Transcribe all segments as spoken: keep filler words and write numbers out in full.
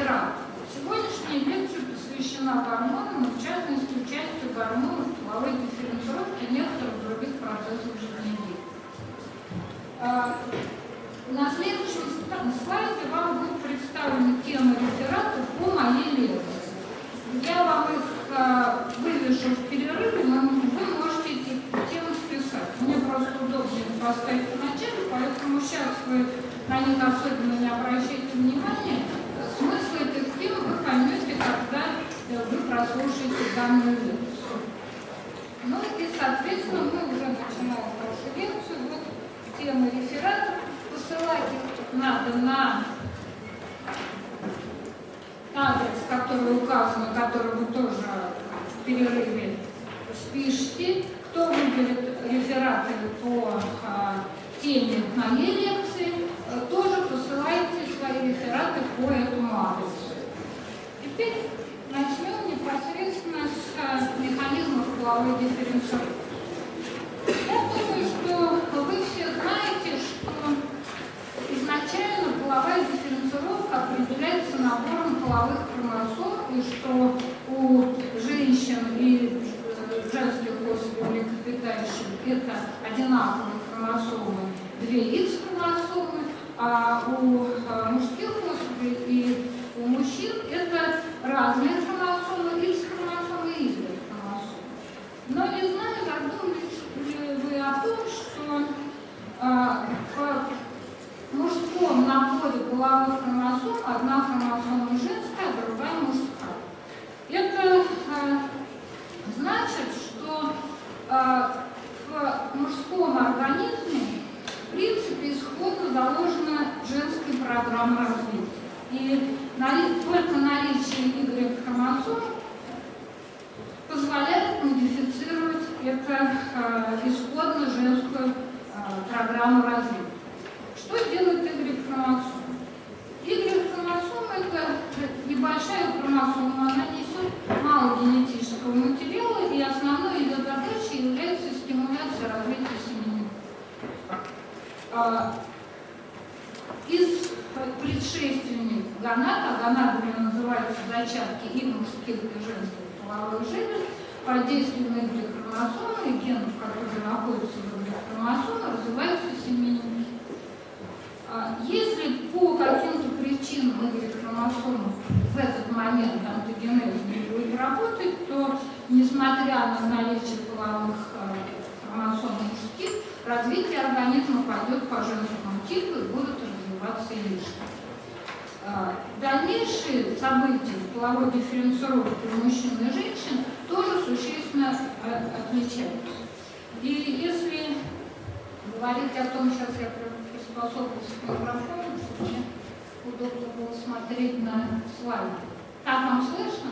реферат. Сегодняшняя лекция посвящена гормонам, и в частности участию гормонов в половой дифференцировке и некоторых других процессов жизнедеятельности. На следующем слайде вам будут представлены темы реферата по моей лекции. Я вам их а, вывешу в перерыве, но вы можете эти темы списать. Мне просто удобнее поставить в начале, поэтому сейчас вы на них особенно не обращайте внимания. Смысл этих тем вы поймете, когда вы прослушаете данную лекцию. Ну и, соответственно, мы уже начинаем нашу лекцию. Вот темы реферата. Посылать их надо на адрес, который указан, который вы тоже в перерыве спишите. Кто выберет рефераты по а, теме моей лекции, а, тоже посылайте свои рефераты по этому адресу. Теперь начнем непосредственно с а, механизмов половой дифференцировки. Я думаю, что вы все знаете, что изначально половая дифференцировка определяется набором половых хромосом, и что у женщин и женских особей млекопитающих это одинаковые хромосомы, две икс-хромосомы, а у мужских особей и у мужчин это разные хромосомы, икс-хромосомы и Y-хромосомы. Но не знаю, задумались ли вы о том, что а, в мужском наборе половых хромосом одна хромосома женская, а другая мужская. Это э, значит, что э, в мужском организме в принципе исходно заложена женская программа развития. И нали, только наличие Y-хромосом позволяет модифицировать эту э, исходно женскую э, программу развития. Что делает Y-хромосома? Y-хромосома – это небольшая хромосома, она несет мало генетического материала, и основной ее задачей является стимуляция развития семени. Из предшественников гонад, а гонадами называются зачатки и мужских, и женских половых желез, под действием Y-хромосомы и генов, которые находятся в Y-хромосоме, развиваются семенники. Если по каким-то причинам Y-хромосома в этот момент антогенез не будет работать, то, несмотря на наличие половых хромосом мужских, развитие организма пойдет по женскому типу и будут развиваться лишние. Дальнейшие события в половой дифференцировке мужчин и женщин тоже существенно отличаются. И если говорить о том, сейчас я приспособлюсь к микрофону, чтобы мне удобно было смотреть на слайды. Как вам слышно?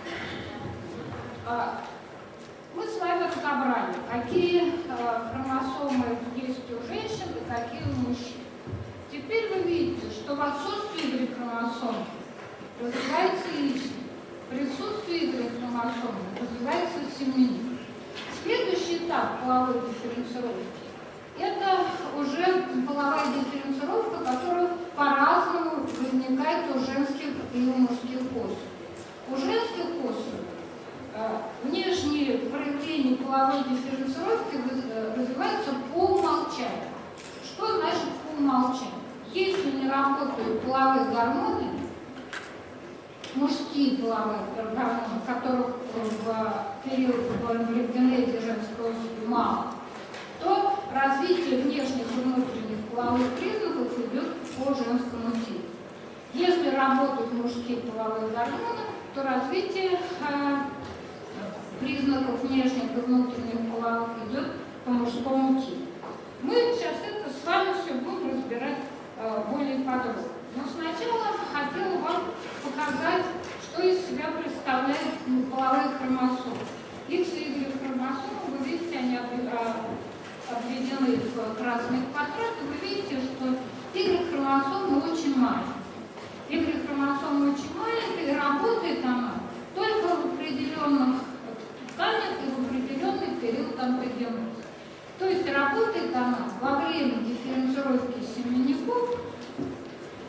Мы с вами разобрали, какие хромосомы есть у женщин и какие у мужчин. Теперь вы видите, что в отсутствии Y-хромосом развивается яичник, в присутствии Y-хромосом развивается семенник. Следующий этап половой дифференцировки – это уже половая дифференцировка, которая по-разному возникает у женских и у мужских особей. У женских особей э, внешние проявления половой дифференцировки развиваются по умолчанию. Что значит по умолчанию? Если не работают половые гормоны, мужские половые гормоны, которых в период эмбриогенезе женской особи мало, то развитие внешних и внутренних половых признаков идет по женскому типу. Если работают мужские половые гормоны, то развитие э, признаков внешних и внутренних половых идет по мужскому типу. Мы сейчас это с вами все будем разбирать э, более подробно. Но сначала хотела вам показать, что из себя представляют половые хромосомы. X и Y хромосомы, вы видите, они обведены в красные квадраты, вы видите, что Y-хромосомы очень маленькие. Y-хромосома очень маленькая, и работает она только в определенных тканях и в определенный период антогенеза. То есть работает она во время дифференцировки семенников и работает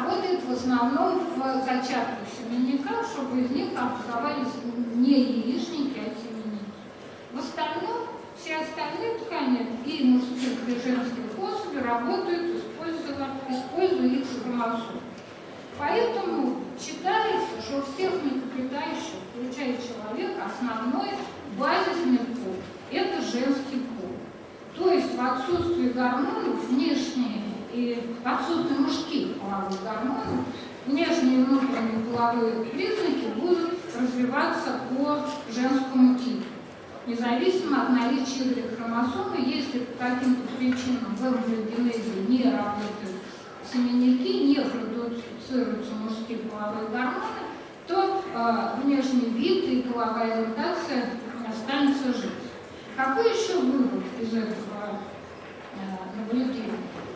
работает в основном в зачатках семенника, чтобы из них образовались не яичники, а семенники. В остальном все остальные ткани и мужских, и женских особей работают, используя, используя Х-хромосомы. Поэтому считается, что у всех млекопитающих, включая человека, основной базисный пол – это женский пол. То есть в отсутствии гормонов внешние и в отсутствии мужских половых гормонов внешние и внутренние половые признаки будут развиваться по женскому типу, независимо от наличия Y-хромосомы. Если по каким-то причинам в эмбриогенезе не работают семенники, не продуцируются мужские половые гормоны, то э, внешний вид и половая ориентация останется жить. Какой еще вывод из этого э, наблюдения?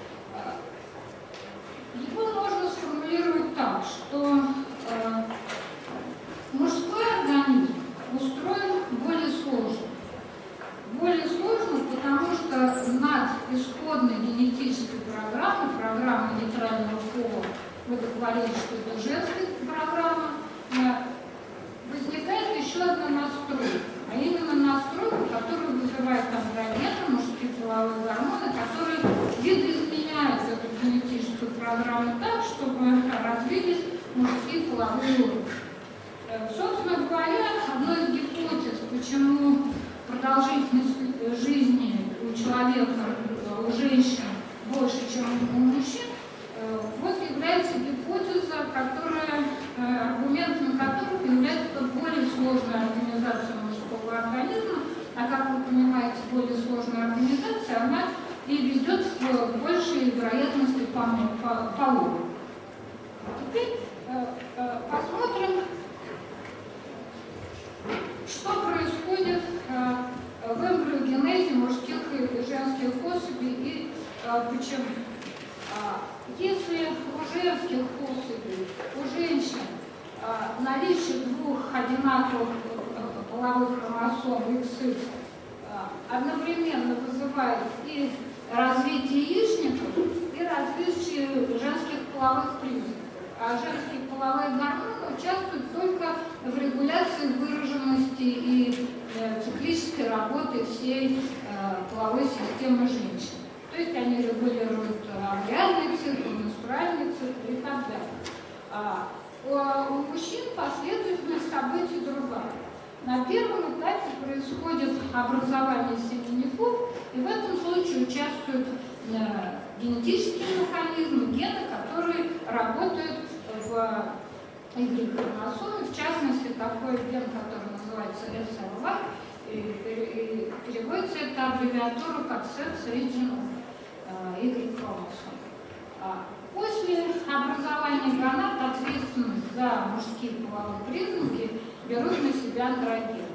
Его можно сформулировать так, что э, мужской организм устроен более сложно. Более сложно, потому что над исходной генетической программой, программой нейтрального пола, мы договорились, что это женская программа, возникает еще одна настройка, а именно настройка, которая вызывает андрогены, мужские половые гормоны, которые видоизменяют эту генетическую программу так, чтобы развились мужские половые органы. Собственно говоря, одной из гипотез, почему продолжительность жизни у человека, у женщин больше, чем у мужчин, вот является гипотеза, которая, аргументом которой является более сложная организация мужского организма, а как вы понимаете, более сложная организация, она и ведет к большей вероятности половой. Теперь посмотрим, что происходит в эмбриогенезе мужских и женских особей и почему. Если у женских особей, у женщин наличие двух одинаковых половых хромосом икс икс одновременно вызывает и развитие яичников, и развитие женских половых признаков, а женские половые гормоны участвуют только в регуляции выраженности и э, циклической работы всей э, половой системы женщин. То есть они регулируют овуляционный цикл, менструальный цикл и так далее. А у, у мужчин последовательность событий другая. На первом этапе происходит образование семенников, и в этом случае участвуют э, генетические механизмы, гены, которые работают в Y-хромосоме, в частности, такой ген, который называется эс эл вай, и, и, и переводится эта аббревиатура как Sex Region of Y-хромосом. После образования гонад ответственность за мужские половые признаки берут на себя андрогены.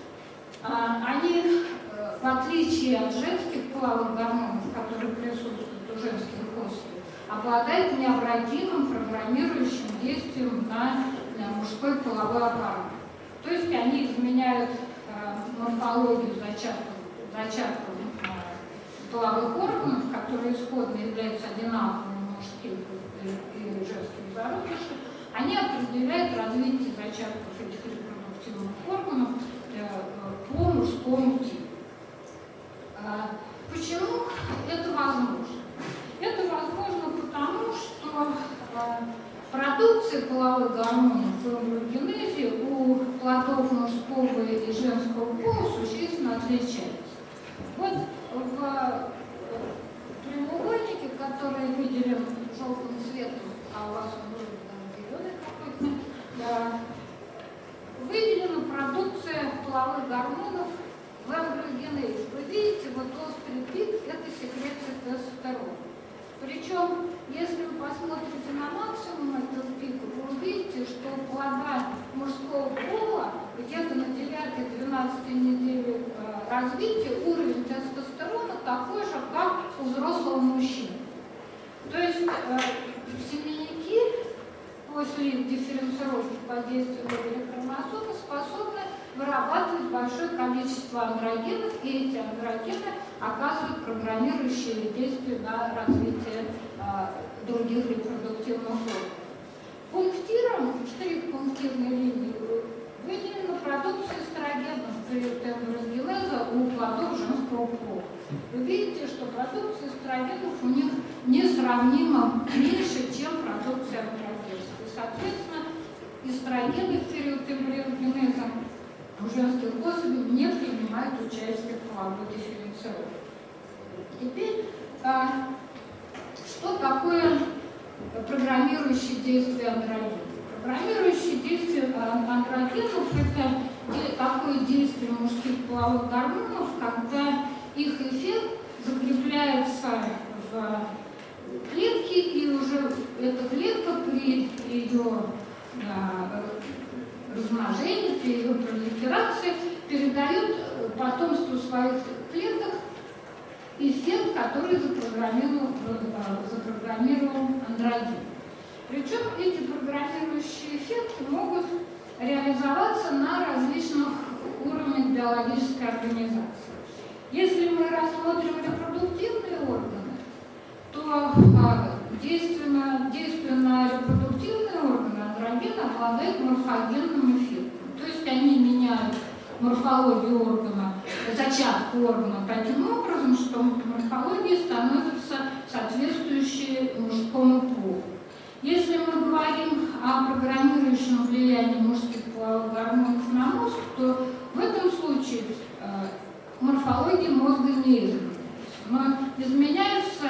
Они, в отличие от женских половых гормонов, которые присутствуют у женских особей, обладают необратимым программирующим действием на, на мужской половой аппарат. То есть они изменяют э, морфологию зачатков, зачатков э, половых органов, которые исходно являются одинаковыми у мужских и, и женских зародышей. Они определяют развитие зачатков этих репродуктивных органов э, по мужскому типу. А почему это возможно? Это возможно потому, что э, продукция половых гормонов в эмбриогенезе у плодов мужского и женского пола существенно отличается. Вот в э, прямоугольнике, который выделен желтым цветом, а у вас он вроде там зеленый какой-то, да, выделена продукция половых гормонов в эмбриогенезе. Вы видите, вот острый пик – это секреция тестостерона. Причем, если вы посмотрите на максимум этого пика, вы увидите, что у плода мужского пола где-то на девятой-двенадцатой неделе э, развития уровень тестостерона такой же, как у взрослого мужчины. То есть э, семенники после дифференцировки под действием Y-хромосомы способны вырабатывать большое количество андрогенов, и эти андрогены оказывают программирующее действие на развитие э, других репродуктивных органов. Пунктиром, штрих-пунктирной линии, выделена продукция эстрогенов при эмбриогенеза у плодов женского пола. Вы видите, что продукция эстрогенов у них несравнимо меньше, чем продукция андрогенов. И, соответственно, эстрогены в период эмбриогенеза у женских особей не принимают участие в половой дифференцировке. Теперь, а, что такое программирующие действия андрогенов? Программирующие действия андрогенов – это такое действие мужских половых гормонов, когда их эффект закрепляется в клетке, и уже эта клетка при ее размножении, при ее пролиферации передает потомству своих клеток эффект, который запрограммировал, запрограммировал андроген. Причем эти программирующие эффекты могут реализоваться на различных уровнях биологической организации. Если мы рассмотрим репродуктивные органы, то действие на, действие на репродуктивные органы андрогены обладает морфогенным эффектом. То есть они меняют морфологию органа, зачатку органа таким образом, что морфология становится соответствующей мужскому полу. Если мы говорим о программирующем влиянии мужских половых гормонов на мозг, то в этом случае э, морфология мозга не изменяется. Но изменяется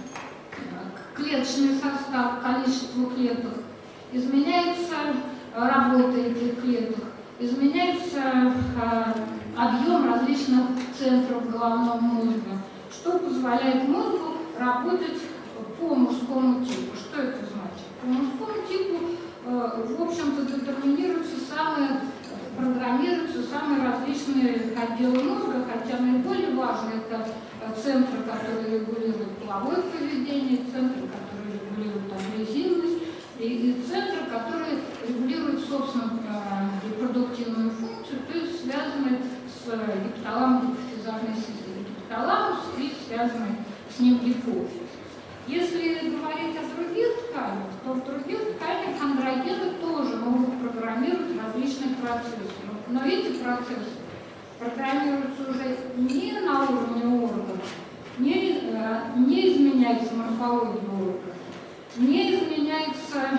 клеточный состав, количество клеток, изменяется работа этих клеток, изменяется э, объем различных центров головного мозга, что позволяет мозгу работать по мужскому типу. Что это значит? По мужскому типу, э, в общем-то, детерминируются самые, программируются самые различные отделы мозга, хотя наиболее важные это центры, которые регулируют половое поведение, центры, которые регулируют агрессивность, и, и центры, которые регулируют, собственно, э, репродуктивную функцию, то есть связаны с гипоталамом гипофизарной системой, гипоталамус и связаны с ним гипофиз. Если говорить о других тканях, то в других тканях андрогены тоже могут программировать различные процессы. Но эти процессы программируются уже не на уровне органов, не, не изменяется морфология органа, не изменяется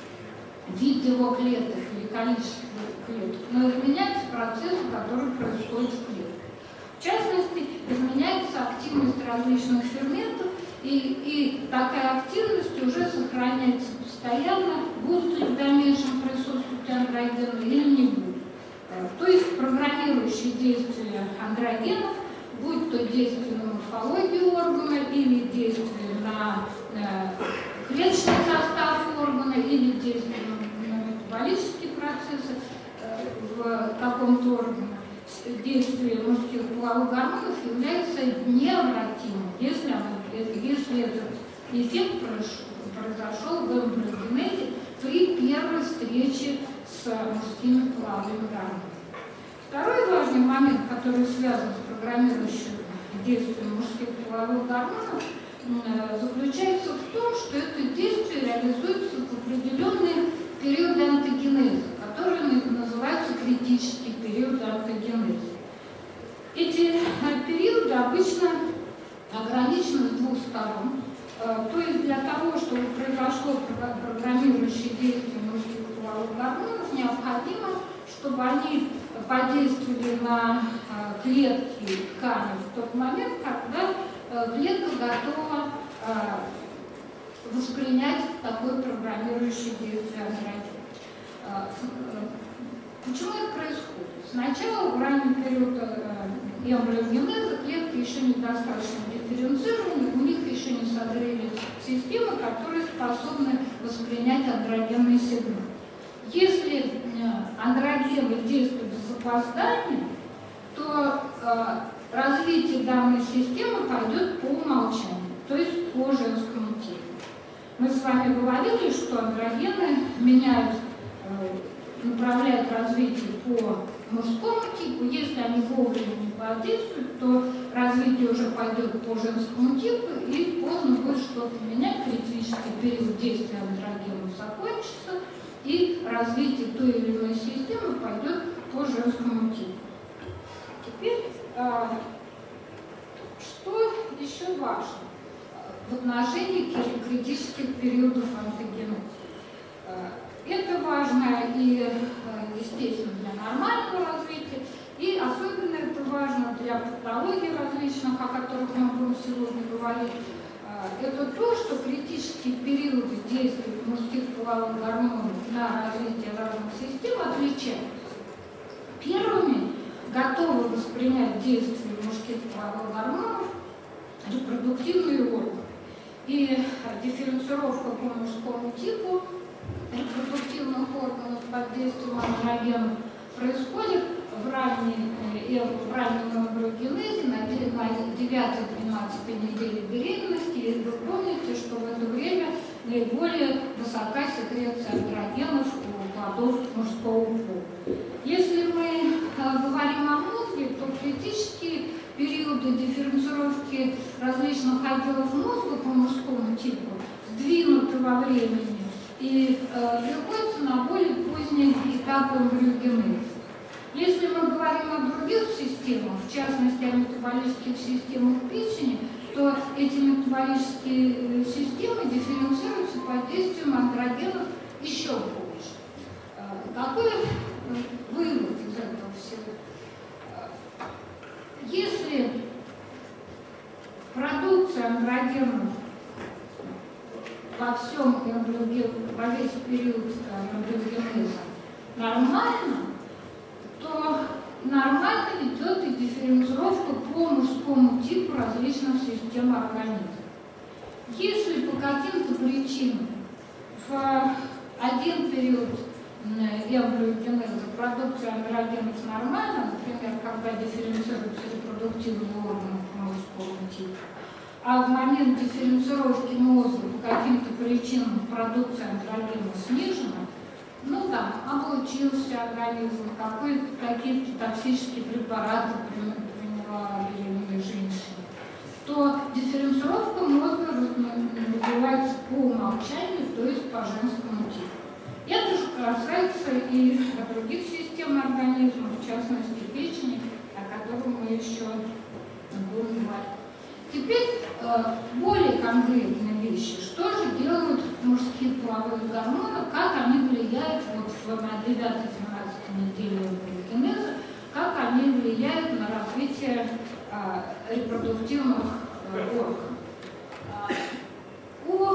вид его клеток или количество клеток, но изменяются процессы, которые происходят в клетках. В частности, изменяется активность различных ферментов, и, и такая активность уже сохраняется постоянно, будут ли в дальнейшем присутствовать андрогены или не будут. То есть программирующие действия андрогенов, будь то действие на морфологию органа или действие на э, клеточный состав органа или действие на, на метаболические процессы э, в каком-то органе, действие мужских половых гормонов является необратимым, если, оно, если этот эффект произошел в эмбриогенезе при первой встрече с мужскими половыми гормонами. Второй важный момент, который связан с программирующим действием мужских половых гормонов, заключается в том, что это действие реализуется в определенные периоды онтогенеза, которые называются критические периоды онтогенеза. Эти периоды обычно ограничены с двух сторон. То есть для того, чтобы произошло программирующее действие мужских половых гормонов, необходимо, чтобы они подействовали на клетки ткани в тот момент, когда клетка готова воспринять такое программирующее действие андрогена. Почему это происходит? Сначала, в ранний период эмбриогенеза, клетки еще недостаточно дифференцированы, у них еще не созрели системы, которые способны воспринять андрогенный сигнал. Если андрогены действуют с запозданием, то развитие данной системы пойдет по умолчанию, то есть по женскому типу. Мы с вами говорили, что андрогены меняют, направляют развитие по мужскому типу. Если они вовремя не подействуют, то развитие уже пойдет по женскому типу, и поздно будет что-то менять, критический период действия андрогенов закончится, и развитие той или иной системы пойдет по женскому типу. Теперь, что еще важно в отношении критических периодов онтогенеза? Это важно и, естественно, для нормального развития, и особенно это важно для патологий различных, о которых мы будем сегодня говорить. Это то, что критические периоды действия мужских половых гормонов на развитие разных систем отличаются. Первыми готовы воспринять действие мужских половых гормонов репродуктивные органы. И дифференцировка по мужскому типу репродуктивных органов под действием андрогенов происходит в, ранней, в раннем эмбриогенезе на девятой-двенадцатой неделе беременности. И вы помните, что в это время наиболее высока секреция андрогенов у плодов мужского пола. Если мы говорим о мозге, то критические периоды дифференцировки различных отделов мозга по мужскому типу сдвинуты во времени и э, приходится на более поздний этап эмбриогенеза. Если мы говорим о других системах, в частности о метаболических системах печени, то эти метаболические системы дифференцируются под действием андрогенов еще больше. Какой вывод из этого всего? Если продукция андрогенов во всем эмбриогенезе, во весь период эмбриогенеза нормально, то нормально идет и дифференцировка по мужскому типу различных систем организма. Если по каким-то причинам в один период эмбриогенеза продукция андрогенов нормальна, например, когда дифференцируются репродуктивные органы по мужскому типу, а в момент дифференцировки мозга по каким-то причинам продукция андрогенов снижена, ну там, облучился организм, какие-то токсические препараты приняла беременная женщина, то дифференцировка мозга развивается по умолчанию, то есть по женскому типу. Это же касается и других систем организма, в частности печени, о котором мы еще будем говорить. Теперь э, более конкретные вещи. Что же делают мужские половые гормоны, как они влияют вот, на девятой-двенадцатой неделе эмбриогенеза, как они влияют на развитие э, репродуктивных э, органов. У,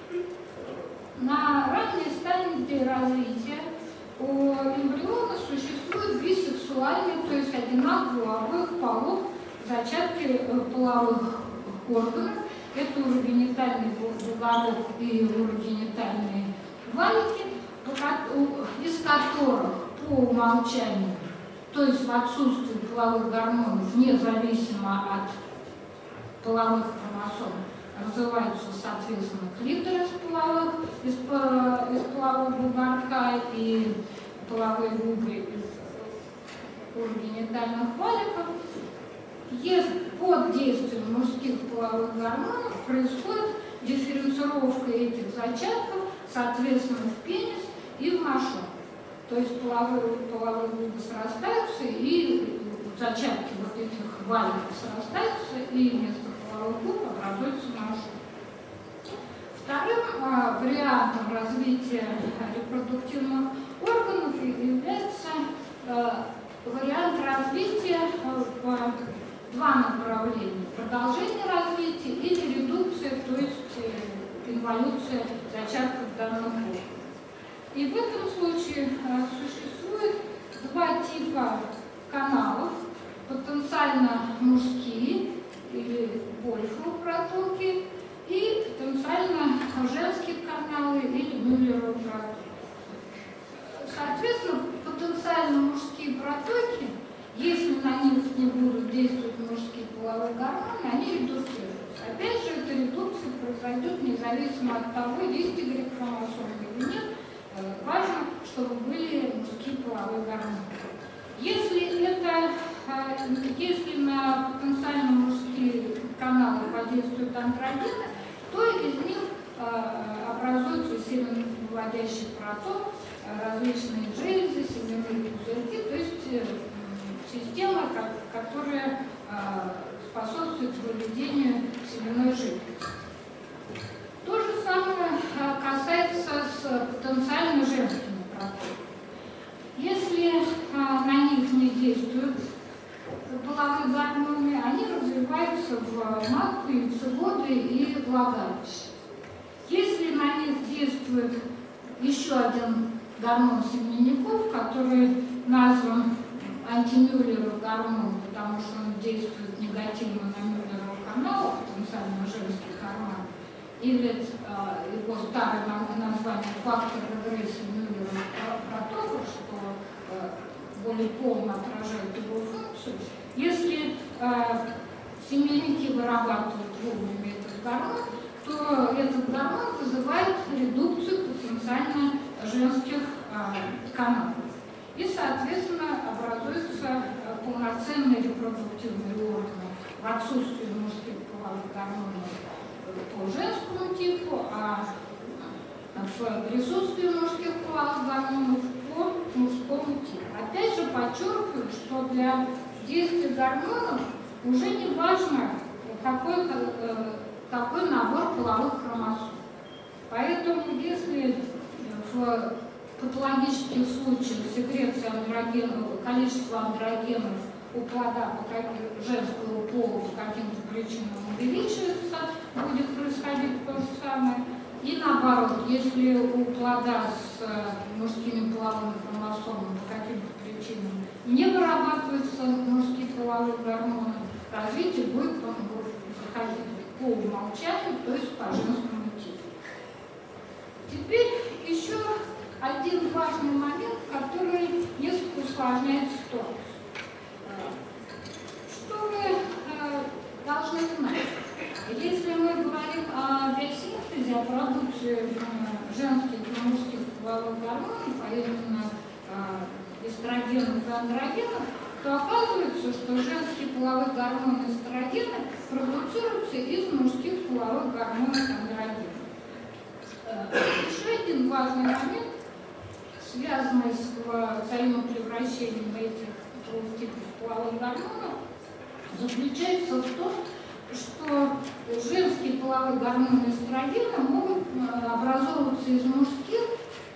на ранней стадии развития у эмбриона существует бисексуальный, то есть одинаково у обоих полов зачатки половых органов. Это урогенитальный бугорок и урогенитальные валики, из которых по умолчанию, то есть в отсутствии половых гормонов, независимо от половых хромосом, развиваются, соответственно, клиторис половых из, из полового бугорка и половые губы из урогенитальных валиков. Если под действием мужских половых гормонов происходит дифференцировка этих зачатков, соответственно, в пенис и в мошонку. То есть половые, половые губы срастаются, и зачатки вот этих валиков срастаются, и вместо половых губ образуется мошонка. Вторым э, вариантом развития репродуктивных органов является э, вариант развития э, в два направления. Продолжение развития или редукция, то есть э, инволюция зачатков данных органов. И в этом случае э, существует два типа каналов, потенциально мужские или вольфовые протоки и потенциально женские каналы или мюллеровые протоки. Соответственно, потенциально мужские протоки, если на них не будут действовать мужские половые гормоны, они редуцируются. Опять же, эта редукция произойдет независимо от того, есть Y-хромосомы или нет. Важно, чтобы были мужские половые гормоны. Если, это, если на потенциально мужские каналы подействуют андрогены, то из них образуются семявыводящий проток, различные железы, семенные пузырьки, то есть система, которая способствует выведению семенной жидкости. То же самое касается с потенциально женскими протоками. Если на них не действуют половые гормоны, они развиваются в матке, яйцеводы и влагалище. Если на них действует еще один гормон семенников, который назван антимюллеров гормон, потому что он действует негативно на Мюллеров канал, потенциально женский гормон, или э, его старое название фактор регрессии Мюллеров протока, что э, более полно отражает его функцию. Если э, семенники вырабатывают вовремя этот гормон, то этот гормон вызывает редукцию потенциально женских э, каналов. И, соответственно, образуются полноценные репродуктивные органы в отсутствии мужских половых гормонов по женскому типу, а в присутствии мужских половых гормонов по мужскому типу. Опять же, подчеркиваю, что для действия гормонов уже не важно, какой, какой набор половых хромосом. Поэтому, если в патологических случаях секреция андрогенов, количество андрогенов у плода по как, женского пола по каким-то причинам увеличивается, будет происходить то же самое. И наоборот, если у плода с мужскими половыми хромосомами по каким-то причинам не вырабатываются мужские половые гормоны, развитие будет проходить по умолчанию, то есть по женскому типу. Теперь еще один важный момент, который несколько усложняет ситуацию. Что вы э, должны знать? Если мы говорим о биосинтезе, о продукции э, женских и мужских половых гормонов, а именно э, эстрогенов и андрогенов, то оказывается, что женские половые гормоны эстрогены продуцируются из мужских половых гормонов андрогенов. Э, еще один важный момент, связанный с взаимопревращением этих двух типов половых гормонов, заключается в том, что женские половые гормоны эстрогена могут образовываться из мужских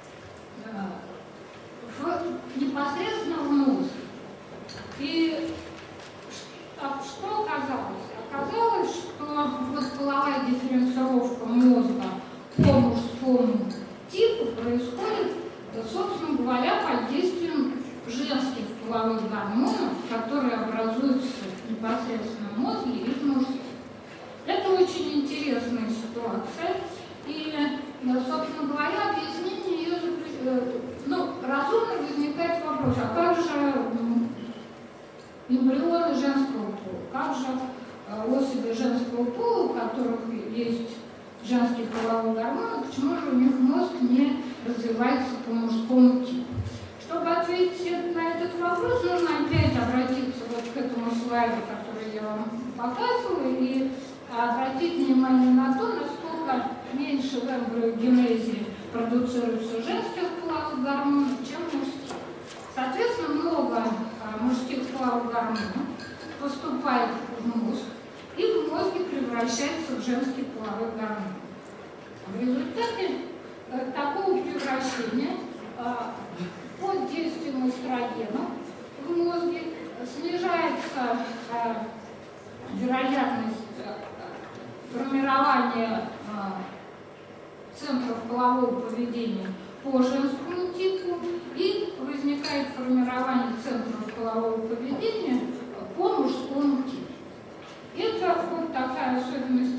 в непосредственно в мозге. И что оказалось? Оказалось, что вот половая дифференцировка мозга по мужскому типу происходит, собственно говоря, под действием женских половых гормонов, которые образуются непосредственно в мозге из мужских. Это очень интересная ситуация. И, собственно говоря, объяснение ее, ну, разумно возникает вопрос, а как же эмбрионы женского пола, как же особи женского пола, у которых есть женские половые гормоны, почему же у них мозг не развивается по мужскому типу? Чтобы ответить на этот вопрос, нужно опять обратиться вот к этому слайду, который я вам показывала, и обратить внимание на то, насколько меньше в эмбриогенезе продуцируется женских половых гормонов, чем мужских. Соответственно, много мужских половых гормонов поступает в мозг и в мозге превращается в женские половые гормоны. В результате такого превращения под действием эстрогена в мозге снижается вероятность формирования центров полового поведения по женскому типу и возникает формирование центров полового поведения по мужскому типу. Это вот такая особенность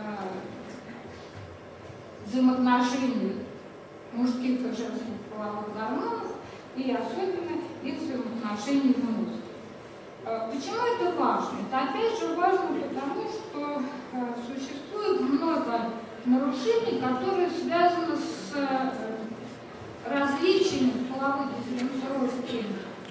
взаимоотношений мужских и женских половых гормонов и особенно их взаимоотношений в мозге. Почему это важно? Это опять же важно потому, что существует много нарушений, которые связаны с различиями половой дифференцировки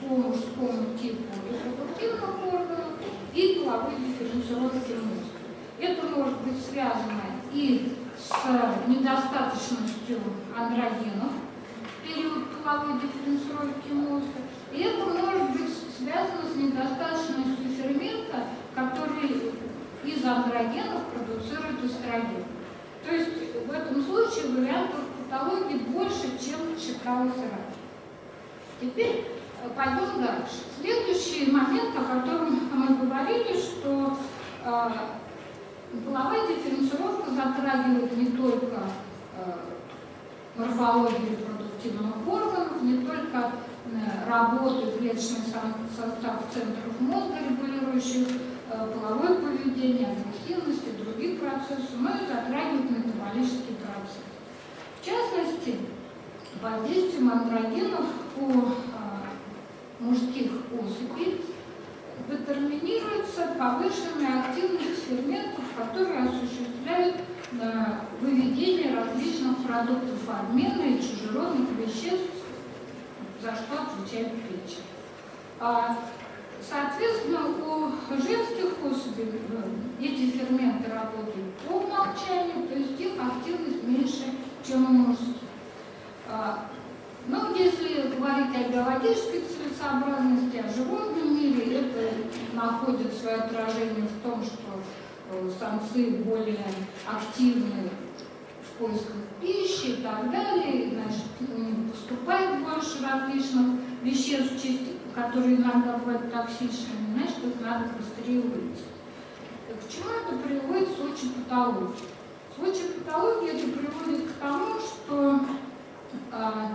по мужскому типу репродуктивных органов и половой дифференцировки мозга. Это может быть связано и с недостаточностью андрогенов в период половой дифференцировки мозга, и это может быть связано с недостаточностью фермента, который из андрогенов продуцирует эстроген. То есть в этом случае вариантов патологии больше, чем считалось раньше. Теперь пойдем дальше. Следующий момент, о котором мы говорили, что э, половая дифференцировка затрагивает не только э, морфологию репродуктивных органов, не только э, работу клеточный состав центров мозга, регулирующих э, половое поведение, агрессивность и другие процессы, но и затрагивает метаболический процесс. В частности, воздействием андрогенов у э, мужских особей детерминируется повышенная активность ферментов, которые осуществляют э, выведение различных продуктов обмена и чужеродных веществ, за что отвечает печень. А, соответственно, у женских особей эти ферменты работают по умолчанию, то есть их активность меньше, чем у мужских. А, но если говорить о биологической целесообразности, о животном мире, это находит свое отражение в том, что самцы более активны в поисках пищи и так далее, значит, у них поступает больше различных веществ, которые иногда бывают токсичными, значит, их надо быстрее вывести. К чему это приводит в случае патологии? В случае патологии это приводит к тому, что а,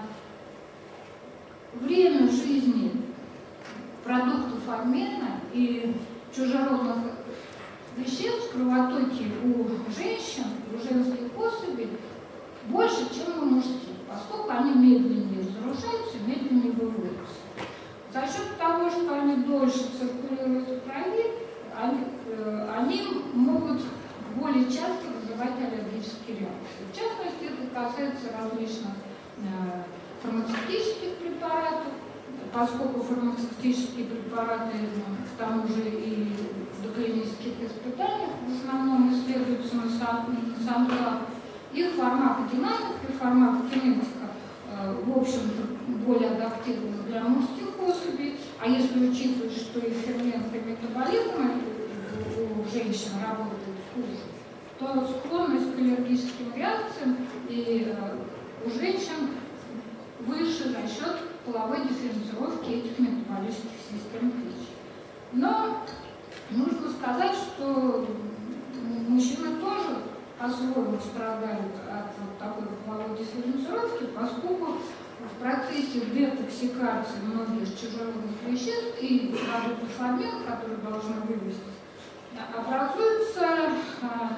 время жизни продуктов обмена и чужеродных веществ в кровотоке у женщин, у женских особей больше, чем у мужских, поскольку они медленнее разрушаются, медленнее выводятся. За счет того, что они дольше циркулируют в крови, они, э, они могут более часто вызывать аллергические реакции. В частности, это касается различных э, фармацевтических препаратов, поскольку фармацевтические препараты, к тому же и в доклинических испытаниях в основном исследуются на самцах, их фармакодинамика и фармакокинетика, в общем-то, более адаптированы для мужских особей, а если учитывать, что и ферменты метаболизма у женщин работают хуже, то склонность к аллергическим реакциям и у женщин выше за счет половой дифференцировки этих метаболических систем пищи. Но нужно сказать, что мужчины тоже по-своему страдают от вот такой половой дифференцировки, поскольку в процессе детоксикации многих чужеродных веществ и продуктов обмена, которые должны вывести, образуются а,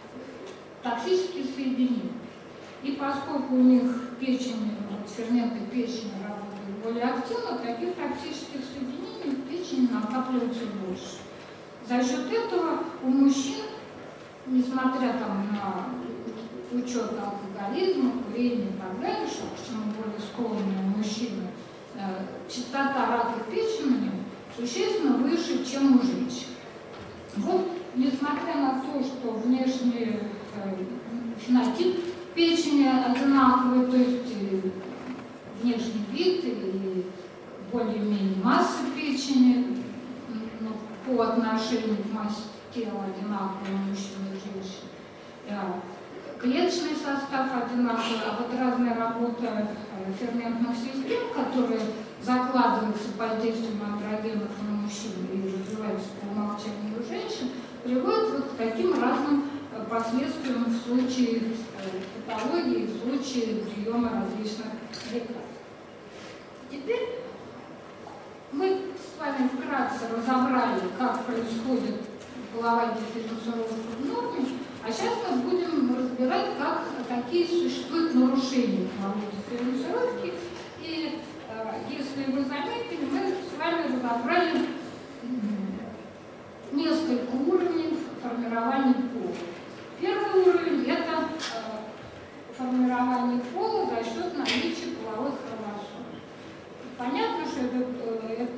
токсические соединения. И поскольку у них печень, вот, ферменты печени работают более активно, таких токсических соединений в печени накапливается больше. За счет этого у мужчин, несмотря там, на учет алкоголизма, курения и так далее, что к чему более склонны мужчины, э, частота рака печени существенно выше, чем у женщин. Вот, несмотря на то, что внешний э, фенотип печени одинаковый, то есть внешний вид и более-менее масса печени, ну, по отношению к массе тела одинаковый у мужчин и женщин. Да. Клеточный состав одинаковый, а вот разная работа ферментных систем, которые закладываются под действием андрогенов на мужчин и развиваются по умолчанию у женщин, приводит вот к таким разным последствиям в случае патологии, в случае приема различных лекарств. Теперь мы с вами вкратце разобрали, как происходит половая дифференцировка в норме, а сейчас мы будем разбирать, как, какие существуют нарушения половой дифференцировки. И э, если вы заметили, мы с вами разобрали несколько уровней формирования пола. Первый уровень – это э, формирование пола за счет наличия половых хромосом. Понятно, что этот, э,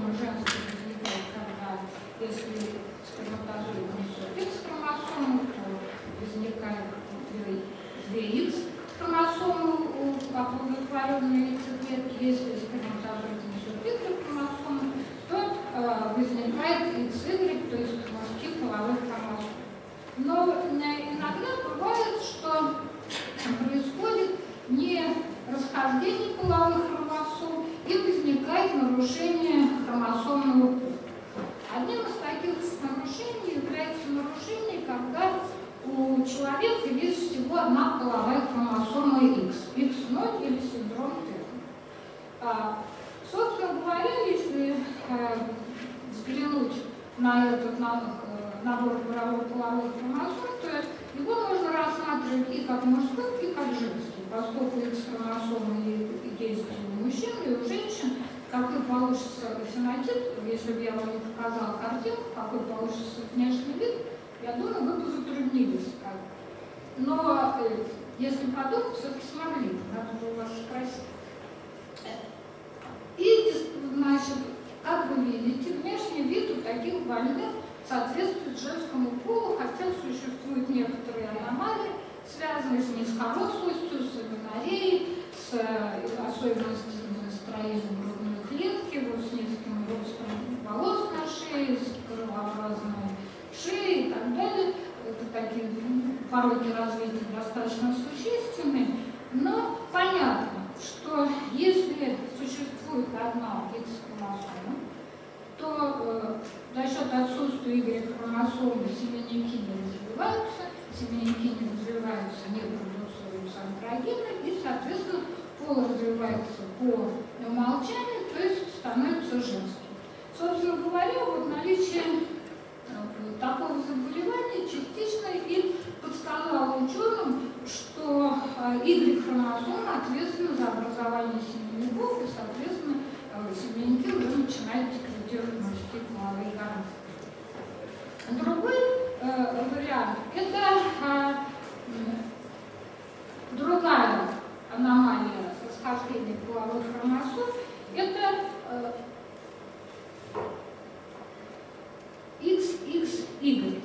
хромосомы женские возникают, когда если сперматозоид несет X-хромосому, то возникает две X-хромосомы у оплодотворенной яйцеклетки. Если сперматозоид несет Y-хромосому, то э, возникает икс игрек, то есть мужских половых хромосом. Но иногда бывает, что происходит не расхождение половых хромосом и возникает нарушение хромосомного пула. Одним из таких нарушений является нарушение, когда у человека есть всего одна половая хромосома X, икс ноль или синдром Тернера. Собственно говоря, если э, взглянуть на этот на, э, набор половых хромосом, то его можно рассматривать и как мужской, и как женский, поскольку X-хромосомы есть и у мужчин, и у женщин. Какой получится фенотип, если бы я вам не показала картинку, какой получится внешний вид, я думаю, вы бы затруднились. Но э, если подумать, все-таки смогли, надо было вас спросить. И, значит, как вы видите, внешний вид у таких больных соответствует женскому полу, хотя существуют некоторые аномалии, связанные с низкорослостью, с гонореей, с особенностями строения грудной клетки, вот, с низким ростом волос на шее, с крылообразной шеей и так далее. Это такие пороки развития достаточно существенные, но понятно, что если существует одна X-хромосома, то э, за счет отсутствия Y-хромосомы семенники не развиваются, семенники не развиваются, не продуцируются андрогены, и, соответственно, пол развивается по умолчанию, то есть становится женским. Собственно говоря, вот наличие такого заболевания частично и подсказало ученым, что Y-хромосома ответственна за образование семенников, и, соответственно, семенники уже начинают секретировать мужские половые гормоны. Другой э, вариант – это э, другая аномалия расхождения половых хромосом. Это э, икс икс игрек,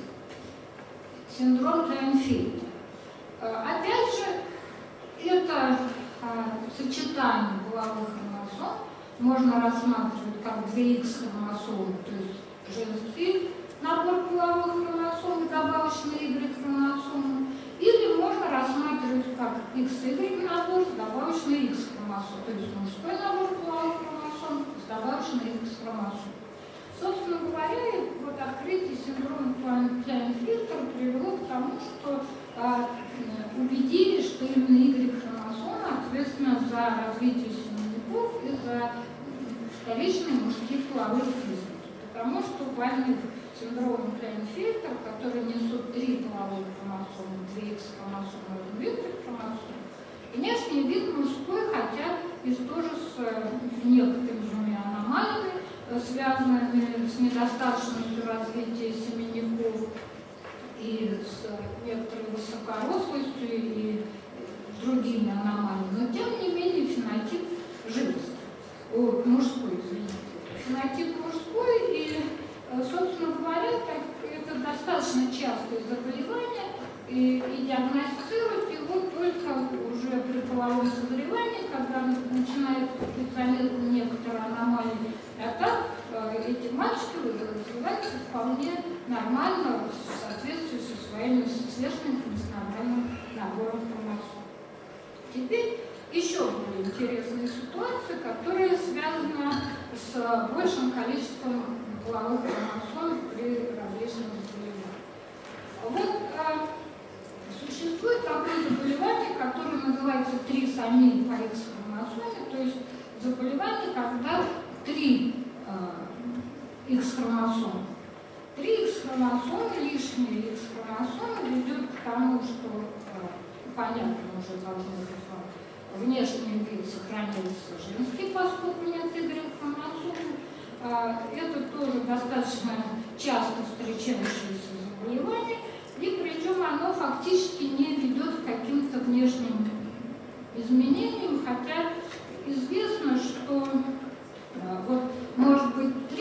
синдром Клайнфельда. Опять же, это сочетание половых хромосом можно рассматривать как две икс-хромосомы, то есть женский набор половых хромосом и добавочный Y-хромосому, или можно рассматривать как икс игрек набор с добавочной X-хромосом, то есть мужской набор половых хромосом с добавочной X-хромосом. Собственно говоря, вот открытие синдрома Клайнфельда привело к тому, что э, убедились, что именно Y-хромосома ответственна за развитие семенников и за вторичные мужские половые признаки. Потому что у больных синдромом Клайнфельда, которые несут три половых хромосомы, две X-хромосомы и одну Y-хромосому, внешний вид мужской, хотя и тоже с некоторыми аномалиями, связанными с недостаточностью развития семенников и с некоторой высокорослостью и другими аномалиями. Но тем не менее фенотип женский, о, мужской, извините. Фенотип мужской, и, собственно говоря, это достаточно частое заболевание, и, и диагностировать его только уже при половом созревании, когда начинает быть заметны некоторые аномалии. А так эти мальчики развиваются вполне нормально в соответствии со своими сверстниками, с нормальным набором хромосом. Теперь еще более интересная ситуация, которая связана с большим количеством половых хромосом при различных заболеваниях. Вот а, существует такое заболевание, которое называется трисомия по X-хромосоме, то есть заболевание, когда три э, X-хромосомы. Три X-хромосомы, лишние X-хромосомы ведет к тому, что, э, понятно, уже должно быть вам, внешний вид сохраняется женский, поскольку нет Y-хромосомы. Э, это тоже достаточно часто встречающееся заболевание, и причем оно фактически не ведет к каким-то внешним изменениям, хотя известно, что вот, может быть,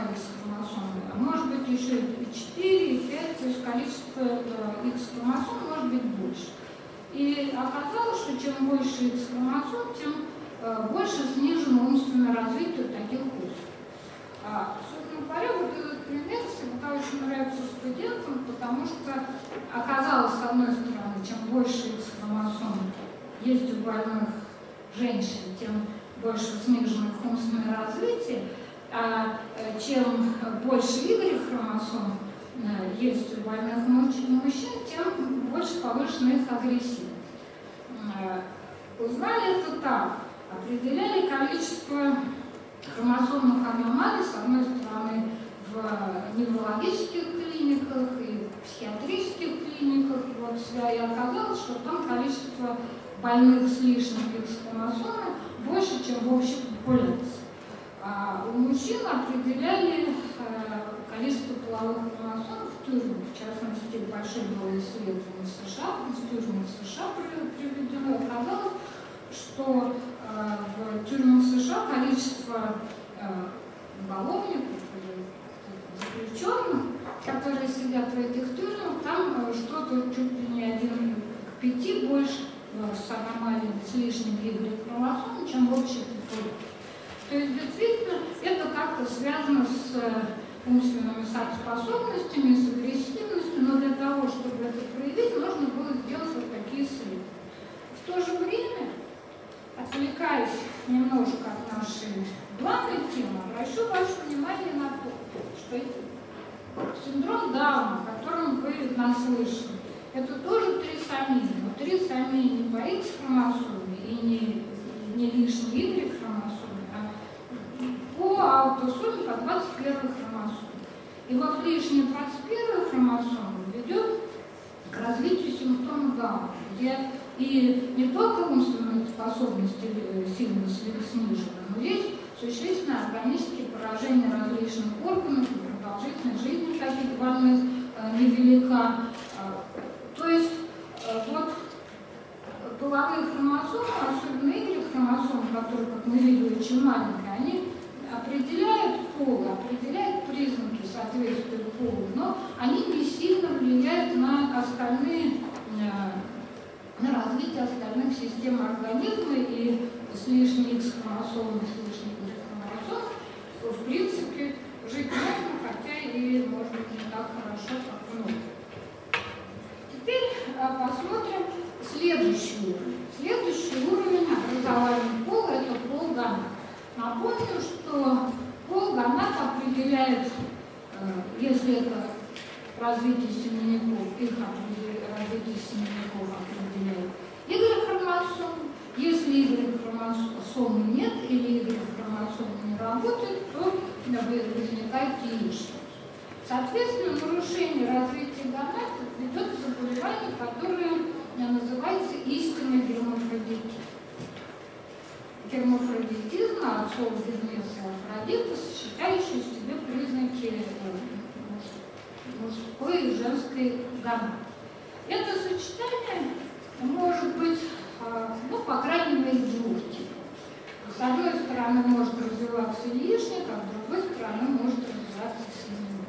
X-хромосомы, а может быть еще и четыре, и пять, то есть количество X-хромосом может быть больше. И оказалось, что чем больше X-хромосом, тем э, больше снижено умственное развитие таких особей. А, собственно говоря, вот этот пример всегда очень нравится студентам, потому что оказалось, с одной стороны, чем больше X-хромосом есть у больных женщин, тем больше снижено их умственное развитие, а чем больше Y-хромосом есть у больных мужчин, тем больше повышена их агрессивность. Узнали это так. Определяли количество хромосомных аномалий, с одной стороны, в неврологических клиниках и в психиатрических клиниках. Вот, и оказалось, что там количество больных с лишним X-хромосомами больше, чем в общей популяции. А у мужчин определяли э, количество половых хромосом в тюрьмах, в частности, большое было исследование в США, в тюрьмах США приведено. Оказалось, что э, в тюрьмах США количество э, уголовников, заключенных, которые сидят в этих тюрьмах, там э, что-то чуть ли не один к пяти больше э, с аномалией, с лишним Y-хромосомом, чем в общей популяции. То есть, действительно, это как-то связано с умственными способностями, с агрессивностью, но для того, чтобы это проявить, нужно было сделать вот такие исследования. В то же время, отвлекаясь немножко от нашей главной темы, обращу ваше внимание на то, что синдром Дауна, о котором вы наслышаны, это тоже трисомия, но трисомия не по X-хромосоме и не, не лишний Y-хромосоме, по аутосоме по двадцать первой хромосоме. И вот лишняя двадцать первая хромосома ведет к развитию симптомов Дауна, где и не только умственные способности сильно снижены, но есть существенные органические поражения различных органов, и продолжительность жизни таких больных э, невелика. То есть э, вот половые хромосомы, особенно Y-хромосомы, которые, как мы видели, очень маленькие, они определяют пол, определяют признаки соответствия полу, но они не сильно влияют на остальные, на развитие остальных систем организма, и с лишней X-хромосомой, с лишней Y-хромосомой в принципе жить можно, хотя и может быть не так хорошо, как много. Теперь посмотрим следующий уровень. Следующий уровень образования пола – это пол гонад. Напомню, что пол гонад определяет, если это развитие семенников, их развитие семенников определяет Y-хромосом. Если Y-хромосомы нет или Y-хромосомы не работают, то возникает яичница. Соответственно, нарушение развития гонад ведет к заболеванию, которое называется истинный гермафродитизм. Гермафродитизм, от слова гермес и афродита, сочетающий в себе признаки мужской и женской гонады. Это сочетание может быть, ну, по крайней мере, двух типов. С одной стороны может развиваться яичник, а с другой стороны может развиваться семенник.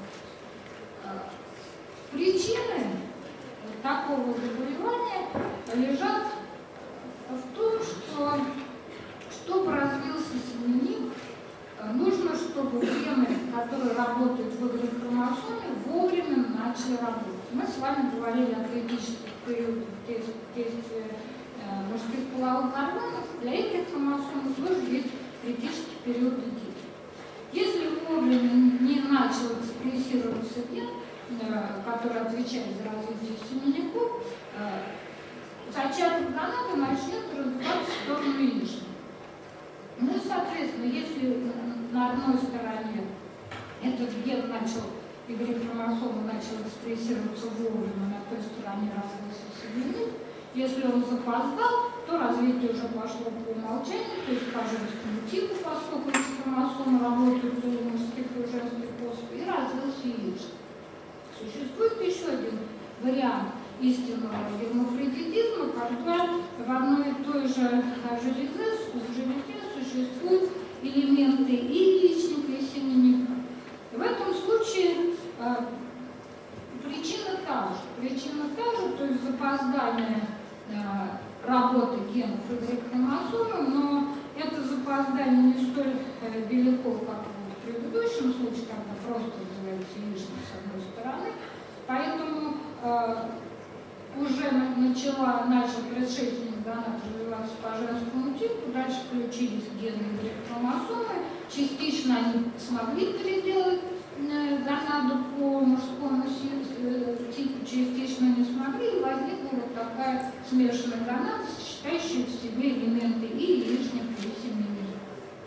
Причины такого заболевания лежат в том, что, чтобы развился семенник, нужно, чтобы гены, которые работают в Y-хромосоме, вовремя начали работать. Мы с вами говорили о критических периодах действия мужских половых гормонов. Для Y-хромосомы тоже есть критический период действия. Если вовремя не начал экспрессироваться ген, который отвечает за развитие семенников, зачаток гонады начнет развиваться в сторону яичника. Ну и, соответственно, если на одной стороне этот ген начал, Y-хромосома начал экспрессироваться вовремя, на той стороне развился семенник, если он запоздал, то развитие уже пошло по умолчанию, то есть по женскому типу, поскольку X-хромосомы работают у мужских и женских особей, и развился яичник. Существует еще один вариант истинного гермафродитизма, когда в одной и той же железе, железе существуют элементы и яичника, и семенника. В этом случае э, причина та же. Причина та же, то есть запоздание э, работы генов Y хромосомы, но это запоздание не столь э, велико, как в предыдущем случае, когда просто называется яичник с одной стороны. Поэтому э, уже начала, начал предшественник гонад развиваться по женскому типу, дальше включились гены Y хромосомы, частично они смогли переделать э, гонаду по мужскому типу, частично не смогли, и возникла вот такая смешанная гонада, сочетающая в себе элементы и яичника, и семенника.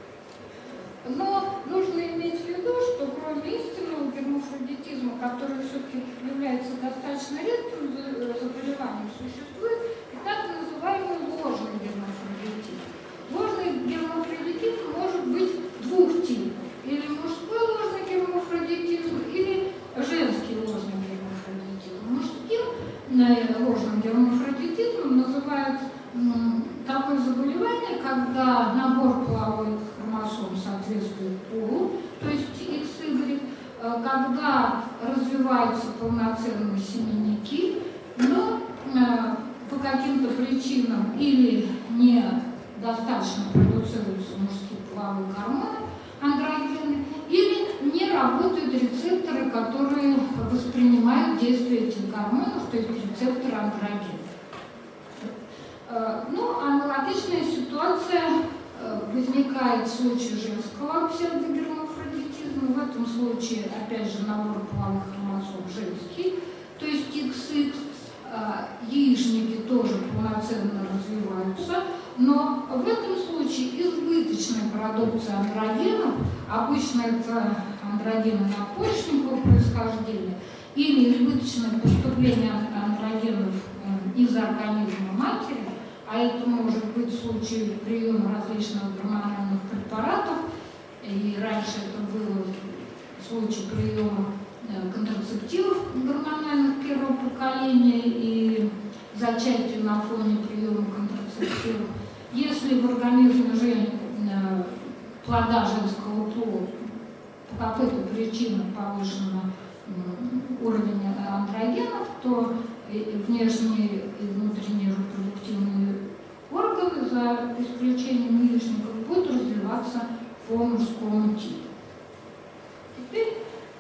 Но нужно иметь в виду, что кроме истинного гермафродитизма, который все-таки является достаточно редким заболеванием, существует и так называемый ложный гермафродитизм. Ложный гермафродитизм может быть двух типов. Или мужской ложный гермафродитизм, или женский ложный гермафродитизм. Мужским ложным гермафродитизмом называют такое заболевание, когда набор половых хромосом соответствует полу, то есть икс игрек, когда развиваются полноценные семенники, но по каким-то причинам или недостаточно продуцируются мужские половые гормоны, андрогены, или не работают рецепторы, которые воспринимают действие этих гормонов, то есть рецепторы андрогенов. Ну, аналогичная ситуация возникает в случае женского псевдогермафродитизма. В этом случае, опять же, набор половых хромосом женский, то есть икс икс, яичники тоже полноценно развиваются, но в этом случае избыточная продукция андрогенов, обычно это андрогены надпочечникового происхождения, или избыточное поступление андрогенов из организма матери, а это может быть в случае приема различных гормональных препаратов, и раньше это было в случае приема контрацептивов гормональных первого поколения и зачатия на фоне приема контрацептивов. Если в организме жен, плода женского пола по какой-то причине повышен уровень андрогенов, то внешние и внутренние репродуктивные органы, за исключением яичников, будут развиваться по мужскому типу. Теперь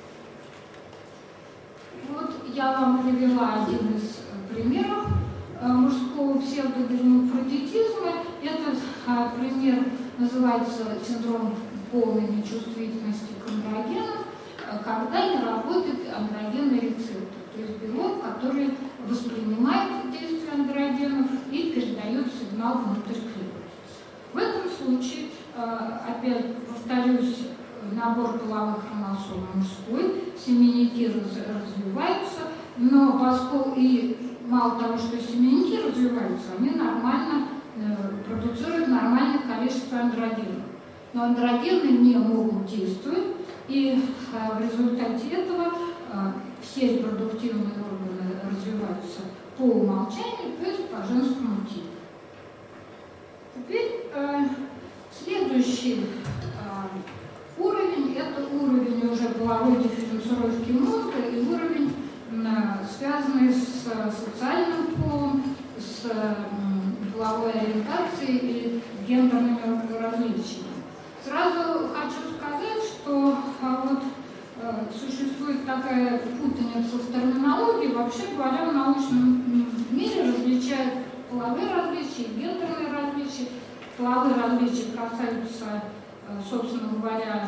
вот я вам привела один из примеров мужского псевдогермафродитизма. Этот пример называется синдром полной нечувствительности к андрогенам, когда не работает андрогенный рецептор, то есть белок, который воспринимает действие андрогенов и передает сигнал внутрь клетки. В этом случае, опять повторюсь, набор половых хромосом мужской, семенники развиваются, но поскольку и мало того, что семенники развиваются, они нормально продуцируют нормальное количество андрогенов. Но андрогены не могут действовать, и в результате этого все репродуктивные органы развиваются по умолчанию, то есть по женскому типу. Теперь э, следующий э, уровень – это уровень уже половой дифференцировки мозга и уровень, э, связанный с социальным полом, с э, половой ориентацией и гендерными различиями. Сразу хочу сказать, что а, вот, э, существует такая путаница в терминологии. Вообще говоря, в научном мире различают половые различия и гендерные различия. Половые различия касаются, э, собственно говоря,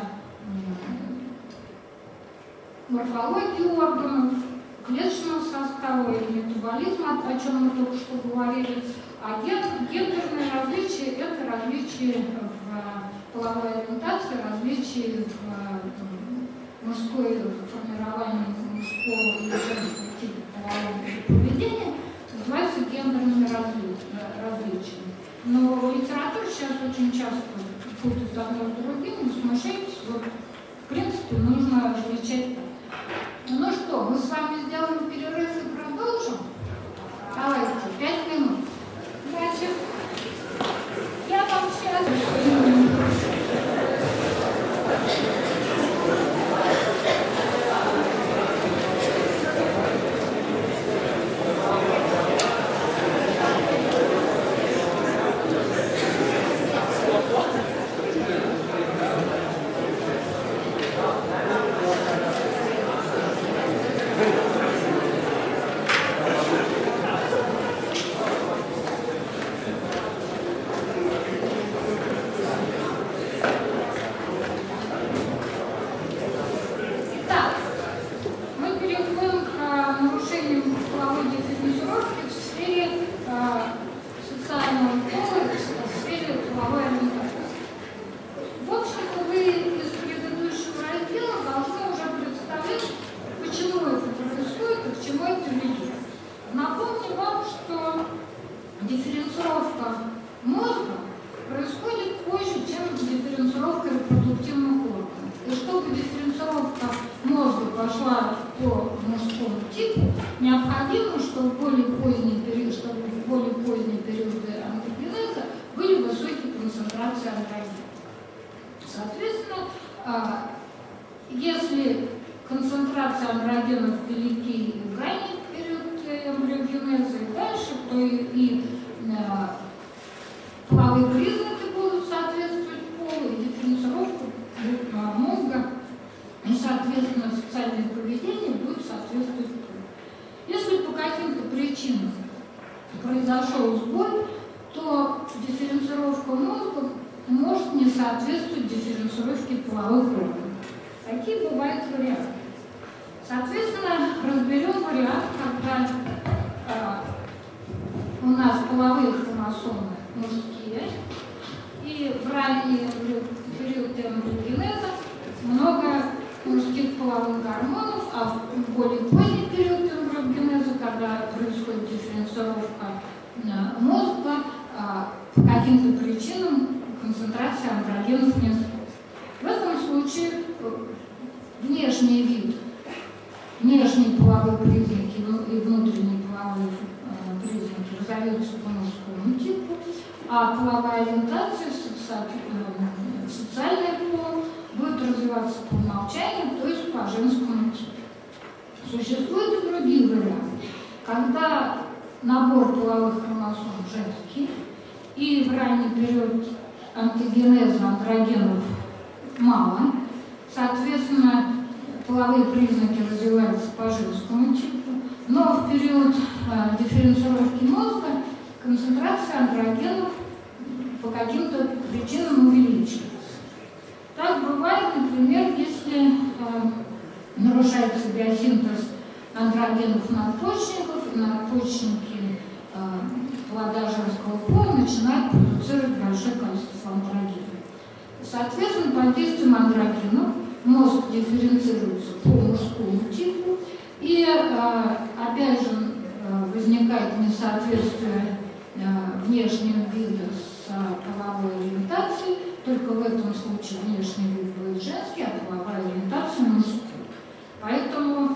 э, морфологии органов, клеточного состава и метаболизма, о чем мы только что говорили. А ген, гендерные различия – это различия в половой ориентации, различия в мужской формировании мужского и женского типа полового поведения, называется гендерными различиями. Но в литературе сейчас очень часто путают одно с другим, не смущайтесь, вот, в принципе, нужно различать. Ну что, мы с вами сделаем перерыв и продолжим? Давайте, пять минут. Значит, я вам сейчас... произошла по мужскому типу, необходимо, чтобы в более поздний период, чтобы в более поздние периоды андрогенеза были высокие концентрации андрогенов. Соответственно, если концентрация андрогенов велики в ранний период эмбриогенеза и дальше, то и, и половые признаки будут соответствовать полу, и дифференцировка мозга, и, соответственно, социальное поведение будет соответствовать полу. Если по каким-то причинам произошел сбой, то дифференцировка мозга может не соответствовать дифференцировке половых органов. Какие бывают варианты? Соответственно, разберем вариант, когда э, у нас половые хромосомы мужские, и в ранний период эмбриогенеза много мужских половых гормонов, а в более поздний период эмбриогенеза, когда происходит дифференцировка мозга, по каким-то причинам концентрация андрогенов не стоит. В этом случае внешний вид, внешние половые признаки и внутренние половые признаки разовьются по мужскому типу, а половая ориентация, социальный пол будет развиваться по умолчанию, то есть по женскому типу. Существуют и другие варианты, когда набор половых хромосом женский, и в ранний период антогенеза андрогенов мало, соответственно, половые признаки развиваются по женскому типу, но в период э, дифференцировки мозга концентрация андрогенов по каким-то причинам увеличивается. Так бывает, например, если э, нарушается биосинтез андрогенов надпочечников, и надпочечники э, плода женского пола начинают продуцировать большое количество андрогенов. Соответственно, под действием андрогенов мозг дифференцируется по мужскому типу, и э, опять же э, возникает несоответствие э, внешнего вида с э, половой ориентацией, только в этом случае внешний вид будет женский, а половая ориентация мужская. Поэтому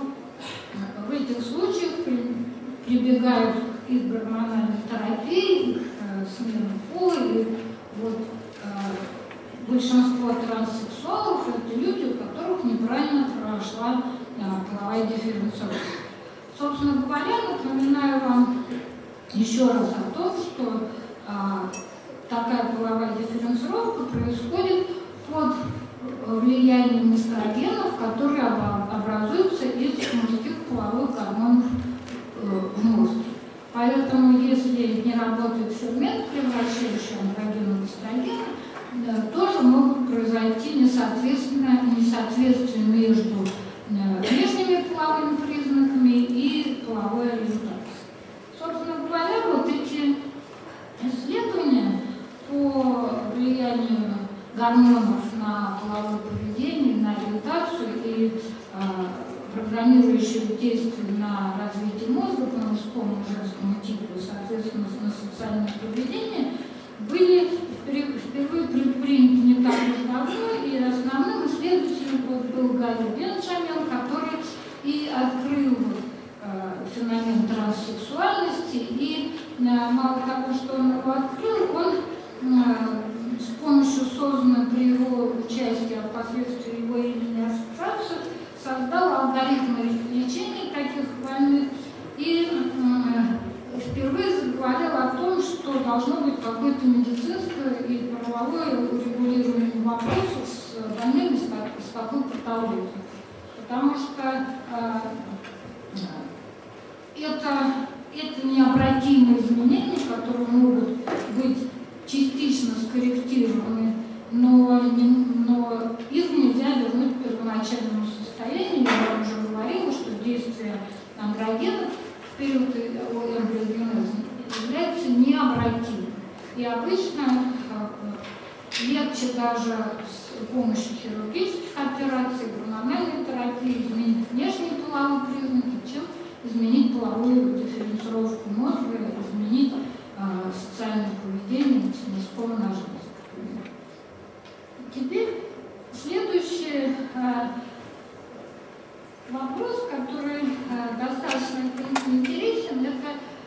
в этих случаях при, прибегают и к гормональной терапии, и к э, смене пола, и вот э, большинство транссексуалов – это люди, у которых неправильно прошла а, половая дифференцировка. Собственно говоря, напоминаю вам еще раз о том, что а, такая половая дифференцировка происходит под влиянием эстрогенов, которые образуются из мужских половых гормонов в мозге. Поэтому, если не работает фермент, превращающий андрогены в эстрогены, тоже могут произойти несоответствие, несоответствие между внешними половыми признаками и половой ориентацией. Собственно говоря, вот эти исследования по влиянию гормонов на половое поведение, на ориентацию и э, программирующие действия на развитие мозга по мужскому и женскому типу, соответственно, на социальное поведение, были впервые предприняты не так уж давно, и основным исследователем был Гарри Бенджамин, который и открыл э, феномен транссексуальности, и э, мало того, что он его открыл, он э, с помощью созданной при его участии, а впоследствии его имени ассоциации, создал алгоритмы лечения таких больных и э, впервые заговорил о том, что должно быть какое-то медицинское и правовое урегулирование вопросов с больными с, с такой патологией. Потому что э, это, это необратимые изменения, которые могут быть частично скорректированы, но, не, но их нельзя вернуть к первоначальному состоянию. Я вам уже говорила, что действие андрогенов в период эмбриогенеза является необратимым. И обычно легче даже с помощью хирургических операций, гормональной терапии изменить внешние половые признаки, чем изменить половую дифференцировку мозга, изменить э, социальное поведение с мужского на женское. Теперь следующий э, вопрос.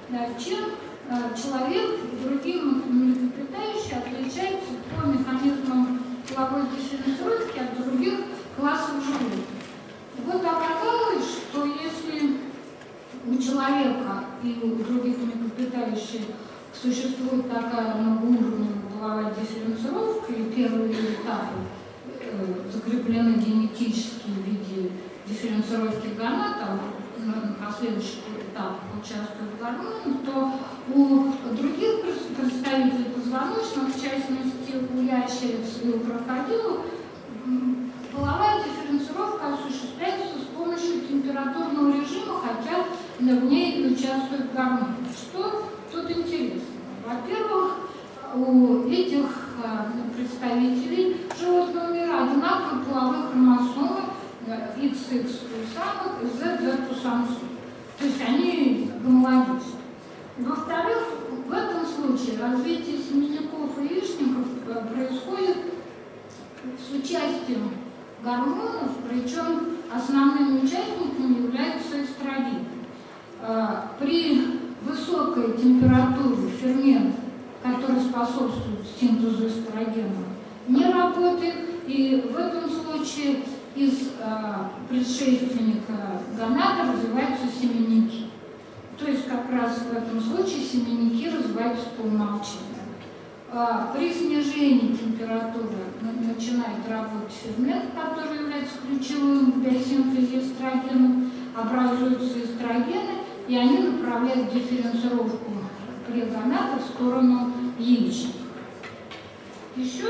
чем человек и другие млекопитающие отличаются по механизмам половой дифференцировки от других классов животных. Вот оказалось, что если у человека и у других млекопитающих существует такая многоуровневая половая дифференцировка, и первые этапы э, закреплены генетически в виде дифференцировки гонад, а на последующих этапах участвуют гормоны, то у других представителей позвоночных, в частности у ящериц и у крокодилов, половая дифференцировка осуществляется с помощью температурного режима, хотя в ней участвуют гормоны. Что тут интересно? Во-первых, у этих представителей животного мира одинаковые половые хромосомы икс икс у самок и зет зет у самцов. То есть они гомологичны. Во-вторых, в этом случае развитие семенников и яичников происходит с участием гормонов, причем основными участниками являются эстрогены. При высокой температуре фермент, который способствует синтезу эстрогена, не работает, и в этом случае из предшественника гонада развиваются семенники. То есть как раз в этом случае семенники развиваются по умолчанию. При снижении температуры начинает работать фермент, который является ключевым для синтеза эстрогенов, образуются эстрогены, и они направляют дифференцировку прегонада в сторону яичника. Еще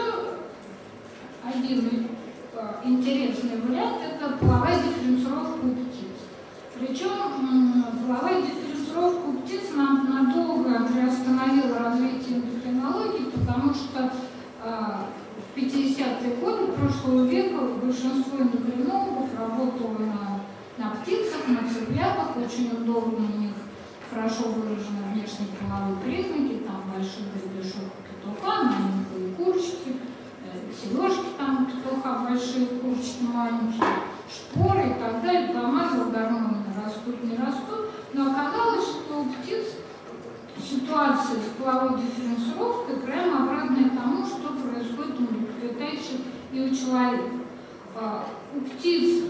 один интересный вариант – это половая дифференцировка у птиц. Причем половая дифференцировка у птиц надолго приостановила развитие эндокринологии, потому что в пятидесятые годы прошлого века большинство эндокринологов работало на, на птицах, на цыплятах, очень удобно у них хорошо выражены внешние половые признаки, там большой гребешок петуха, маленькие курочки, сережки там у петуха, большие курочки маленькие, шпоры и так далее, помазал гормоны, растут, не растут, но оказалось, что у птиц ситуация с половой дифференцировкой прямо обратная тому, что происходит у млекопитающих и у человека. У птиц,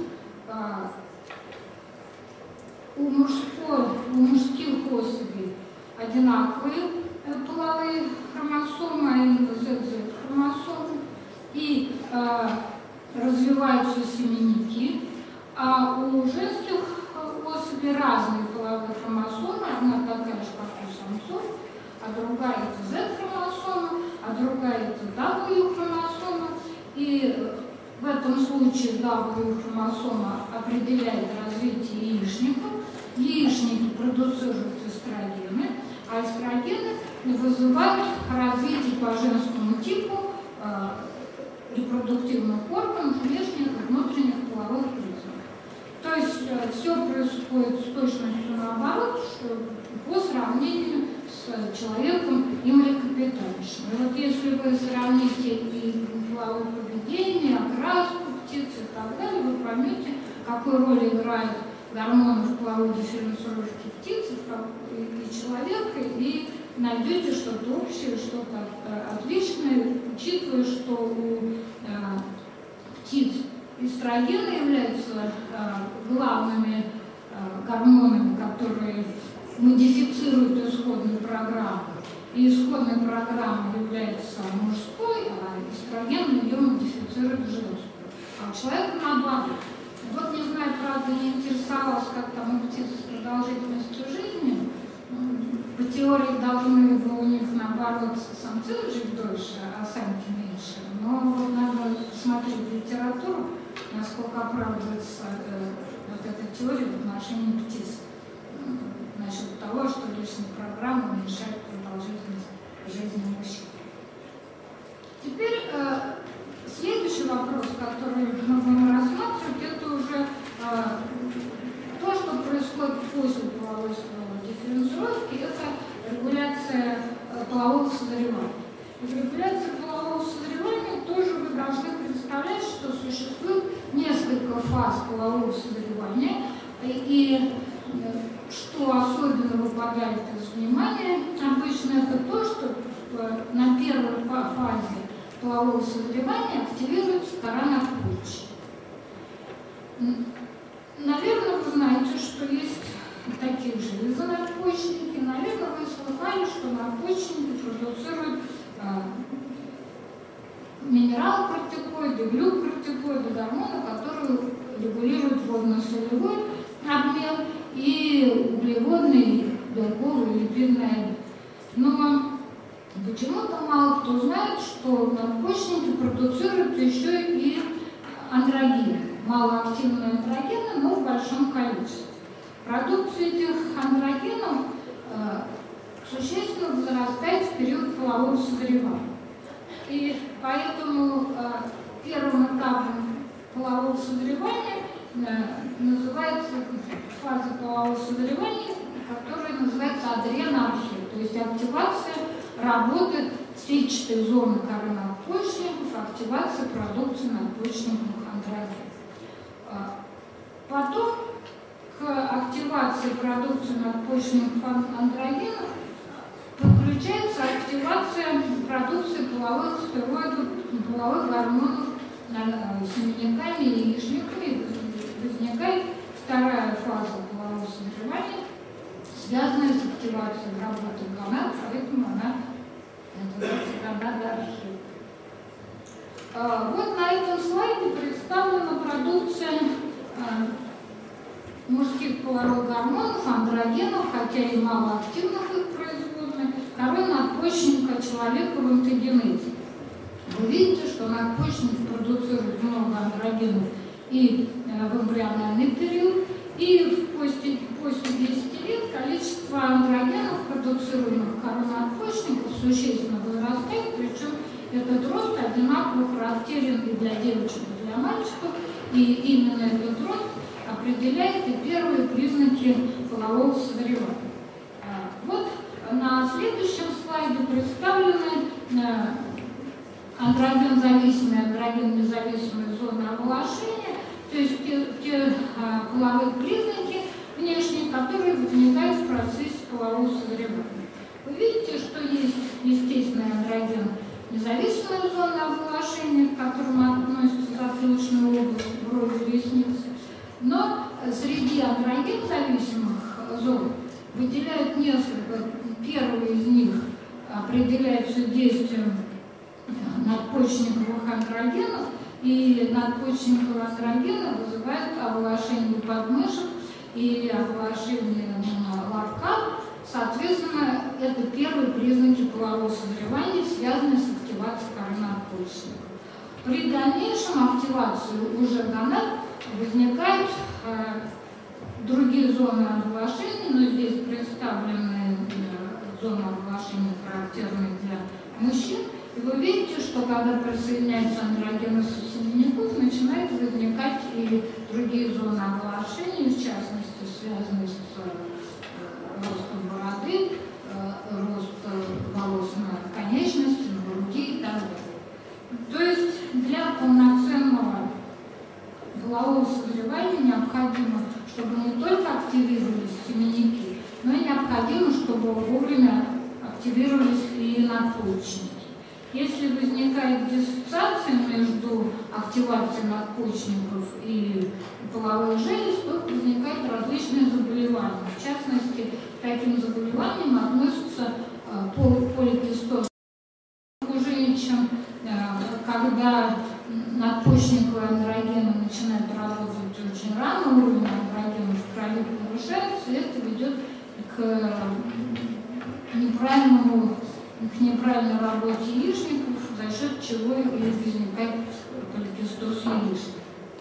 у, мужской, у мужских особей одинаковые половые хромосомы, а именно зет зет хромосомы, и э, развиваются семенники, а у женских особей разные половые хромосомы, одна такая же, как у самцов, а другая это зет-хромосома, а другая это дабл ю-хромосома, и в этом случае дабл ю-хромосома определяет развитие яичников, яичники продуцируют эстрогены, а эстрогены вызывают развитие по женскому типу э, репродуктивных органов, внешних и внутренних половых признаков. То есть э, все происходит с точностью наоборот, что по сравнению с человеком и млекопитающим. И вот если вы сравните и половое поведение, окраску птиц и так далее, вы поймете, какую роль играют гормоны в половой дифференцировке птиц и человека, и найдете что-то общее, что-то отличное, учитывая, что у э, птиц эстрогены являются э, главными э, гормонами, которые модифицируют исходную программу. И исходная программа является мужской, а эстроген ее модифицирует женскую. А у человека наоборот. Вот не знаю, правда, не интересовалась, как там у птиц с продолжительностью жизни. По теории должны бы у них, наоборот, самцы жить дольше, а самки меньше. Но вот надо смотреть литературу, насколько оправдывается э, вот эта теория в отношении птиц. Э, насчет того, что лишняя программа уменьшает продолжительность жизни мужчин. Теперь э, следующий вопрос, который мы будем рассматривать, это уже э, то, что происходит после половой дифференцировки, это регуляция э, полового созревания. И в регуляции полового созревания тоже вы должны представлять, что существует несколько фаз полового созревания, и, и что особенно выпадает из внимания обычно, это то, что на первой фазе полового созревания активируется кора надпочечника. Наверное, вы знаете, что есть такие железы надпочечники. Наверное, вы слыхали, что надпочечники продуцируют э, минерал-кортикоиды, глюкортикоиды, гормоны, которые регулируют водно-солевой обмен и углеводный, белковый, липидный обмен. Но почему-то мало кто знает, что надпочечники продуцируют еще и андрогены, малоактивные андрогены, но в большом количестве. Продукция этих андрогенов э, существенно возрастает в период полового созревания. И поэтому э, первым этапом полового созревания э, называется фаза полового созревания, которая называется адренархия, то есть активация работы сетчатой зоны коры надпочечников, активация продукции надпочечниковых андрогенов. Потом к активации продукции надпочечниковых андрогенов подключается активация продукции половых стероидов, половых гормонов семенниками и яичниками. Возникает вторая фаза полового созревания, связанная с активацией работы гонад, поэтому она называется гонадоархия. Вот на этом слайде представлена продукция мужских половых гормонов, андрогенов, хотя и малоактивных их производных, коры надпочечника человека в онтогенезе. Вы видите, что надпочечник продуцирует много андрогенов и в эмбриональный период, и после, после десяти лет количество андрогенов, продуцируемых корой надпочечников, существенно возрастает, причем этот рост одинаково характерен и для девочек, и для мальчиков, и именно этот рост определяет и первые признаки полового созревания. Вот на следующем слайде представлены андроген-зависимые, андроген-независимые зоны оглашения, то есть те, те а, половые признаки внешние, которые возникают в процессе полового созревания. Вы видите, что есть естественный андроген независимая зона оглашения, к которому относится затылочная область, брови, ресницы. Но среди андроген-зависимых зон выделяют несколько. Первый из них определяется действием надпочечниковых андрогенов, и надпочечниковые андрогены вызывают оглашение подмышек и оглашение лобка. Соответственно, это первые признаки полового созревания, связанные с активацией коры надпочечника. При дальнейшем активации уже гонад возникают э, другие зоны оглашения, но здесь представлены э, зоны оглашения, характерные для мужчин. И вы видите, что когда присоединяются андрогены семенников, начинают возникать и другие зоны оглашения, в частности, связанные с э, ростом бороды, э, рост волос на конечности, на груди и так далее. То есть для полноценного полового созревания необходимо, чтобы не только активировались семенники, но и необходимо, чтобы вовремя активировались и надпочечники. Если возникает диссоциация между активацией надпочечников и половых желез, то возникают различные заболевания. В частности, к таким заболеваниям относятся поликистоз у женщин, когда надпочечниковые андрогены начинают работать очень рано, уровень андрогенов в крови повышается, и это ведет к неправильному к неправильной работе яичников, за счет чего и возникает поликистоз яичников.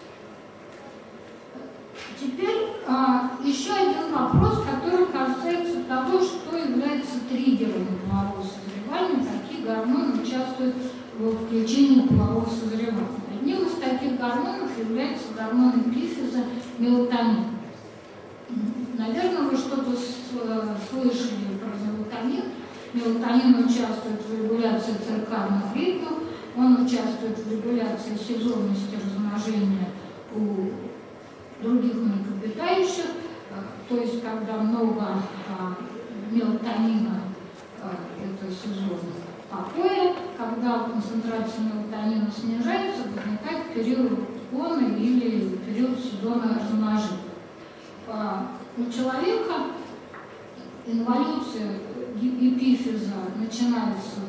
Теперь а, еще один вопрос, который касается того, что является триггером полового созревания, какие гормоны участвуют в включении полового созревания. Одним из таких гормонов является гормон эпифиза мелатонин. Наверное, вы что-то слышали про мелатонин. Мелатонин участвует в регуляции циркадных ритмов, он участвует в регуляции сезонности размножения у других млекопитающих, то есть когда много мелатонина, это сезон покоя, когда концентрация мелатонина снижается, возникает период гона или период сезона размножения. У человека инволюция эпифиза начинается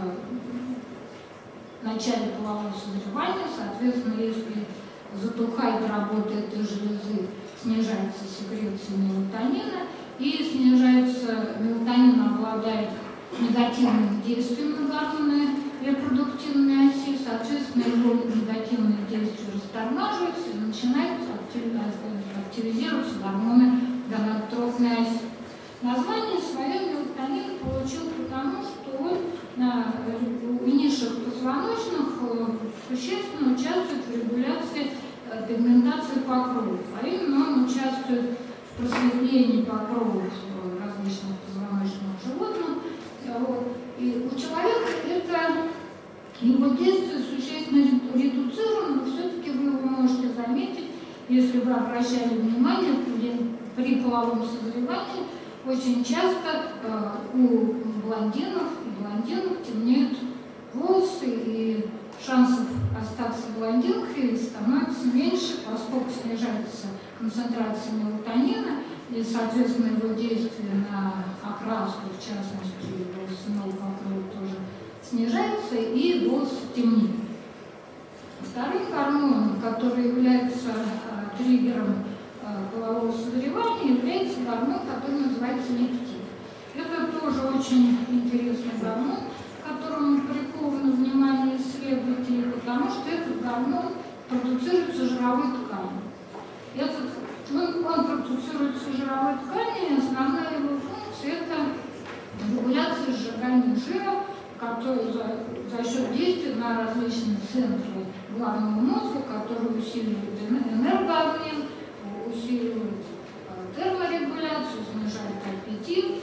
в начале полового созревания, соответственно, если затухает работа этой железы, снижается секреция мелатонина, и снижается, мелатонин обладает негативным действием на гормоны репродуктивной оси, соответственно, его негативные действия растормаживаются и начинают активизироваться гормоны гонадотропной оси. Название свое мелатонин получил потому, что он на, у низших позвоночных существенно участвует в регуляции пигментации покровов, а именно он участвует в просветлении покровов различных позвоночных животных. Вот. И у человека это его действие существенно редуцировано, но все-таки вы его можете заметить, если вы обращали внимание при, при половом созревании, очень часто э, у блондинов и блондинок темнеют волосы, и шансов остаться блондинкой становится меньше, поскольку снижается концентрация мелатонина, и, соответственно, его действие на окраску, в частности, волосяного покрова тоже снижается, и волосы темнеют. Вторым гормоном, который является э, триггером полового созревания, является гормон, который называется лептин. Это тоже очень интересный гормон, к которому приковано внимание исследователей, потому что этот гормон продуцируется жировой тканью. Этот, он, он продуцируется жировой тканью, и основная его функция – это регуляция сжигания жира, который за, за счет действия на различные центры главного мозга, которые усиливают энергообмен, усиливает терморегуляцию, снижает аппетит,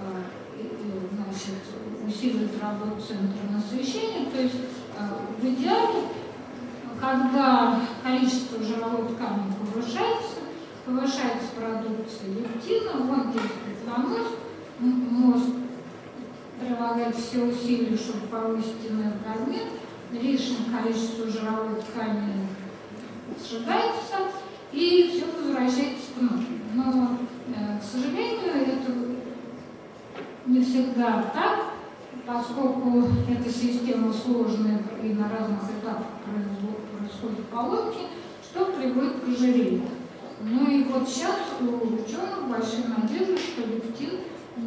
значит, усиливает работу центра насыщения. То есть в идеале, когда количество жировой ткани повышается, повышается продукция лептина, он действует на мозг, мозг прилагает все усилия, чтобы повысить энергообмен, лишнее количество жировой ткани сжигается, и все возвращается к норме. Но, э, к сожалению, это не всегда так, поскольку эта система сложная и на разных этапах происходят поломки, что приводит к ожирению. Ну и вот сейчас у ученых большие надежды, что лептин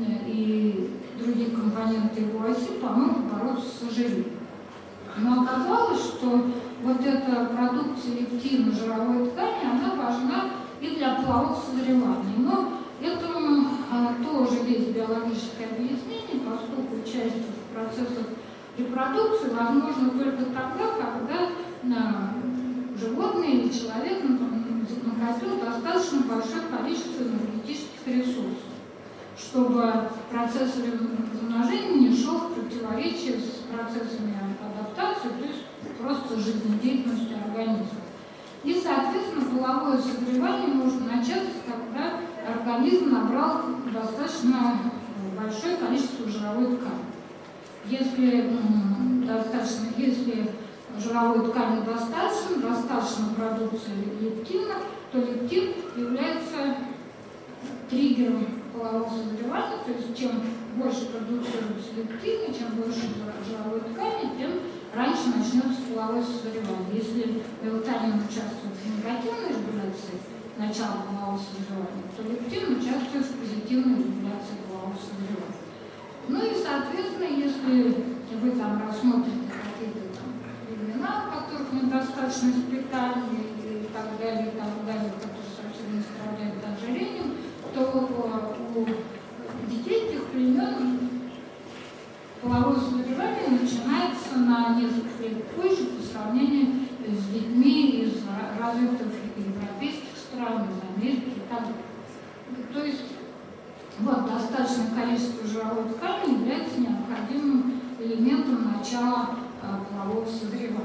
и другие компоненты его оси помогут бороться с ожирением. Но оказалось, что вот эта продукция лептина жировой ткани, она важна и для полового созревания. Но этому а, тоже есть биологическое объяснение, поскольку участие в процессах репродукции возможно только тогда, когда а, животное или человек накопил достаточно большое количество энергетических ресурсов, чтобы процесс размножения не шел в противоречие с процессами адаптации, то есть просто жизнедеятельностью организма. И, соответственно, половое созревание может начаться, когда организм набрал достаточно большое количество жировой ткани. Если, достаточно, если жировой ткани достаточно, достаточно продукции лептина, то лептин является триггером полового созревания, то есть чем больше продуцируется лептина, чем больше жировой ткани, тем раньше начнется половое созревание. Если мелатонин участвует в негативной регуляции начала полового созревания, то лептин участвует в позитивной регуляции полового созревания. Ну и, соответственно, если вы там рассмотрите какие-то там времена, в которых недостаточно питания и так далее, и так далее, которые совсем не страдают ожирением, то у детей этих племен половое созревание начинается на несколько лет позже по сравнению с детьми из развитых европейских стран, из Америки и так далее. То есть вот, достаточное количество жировой ткани является необходимым элементом начала а, полового созревания.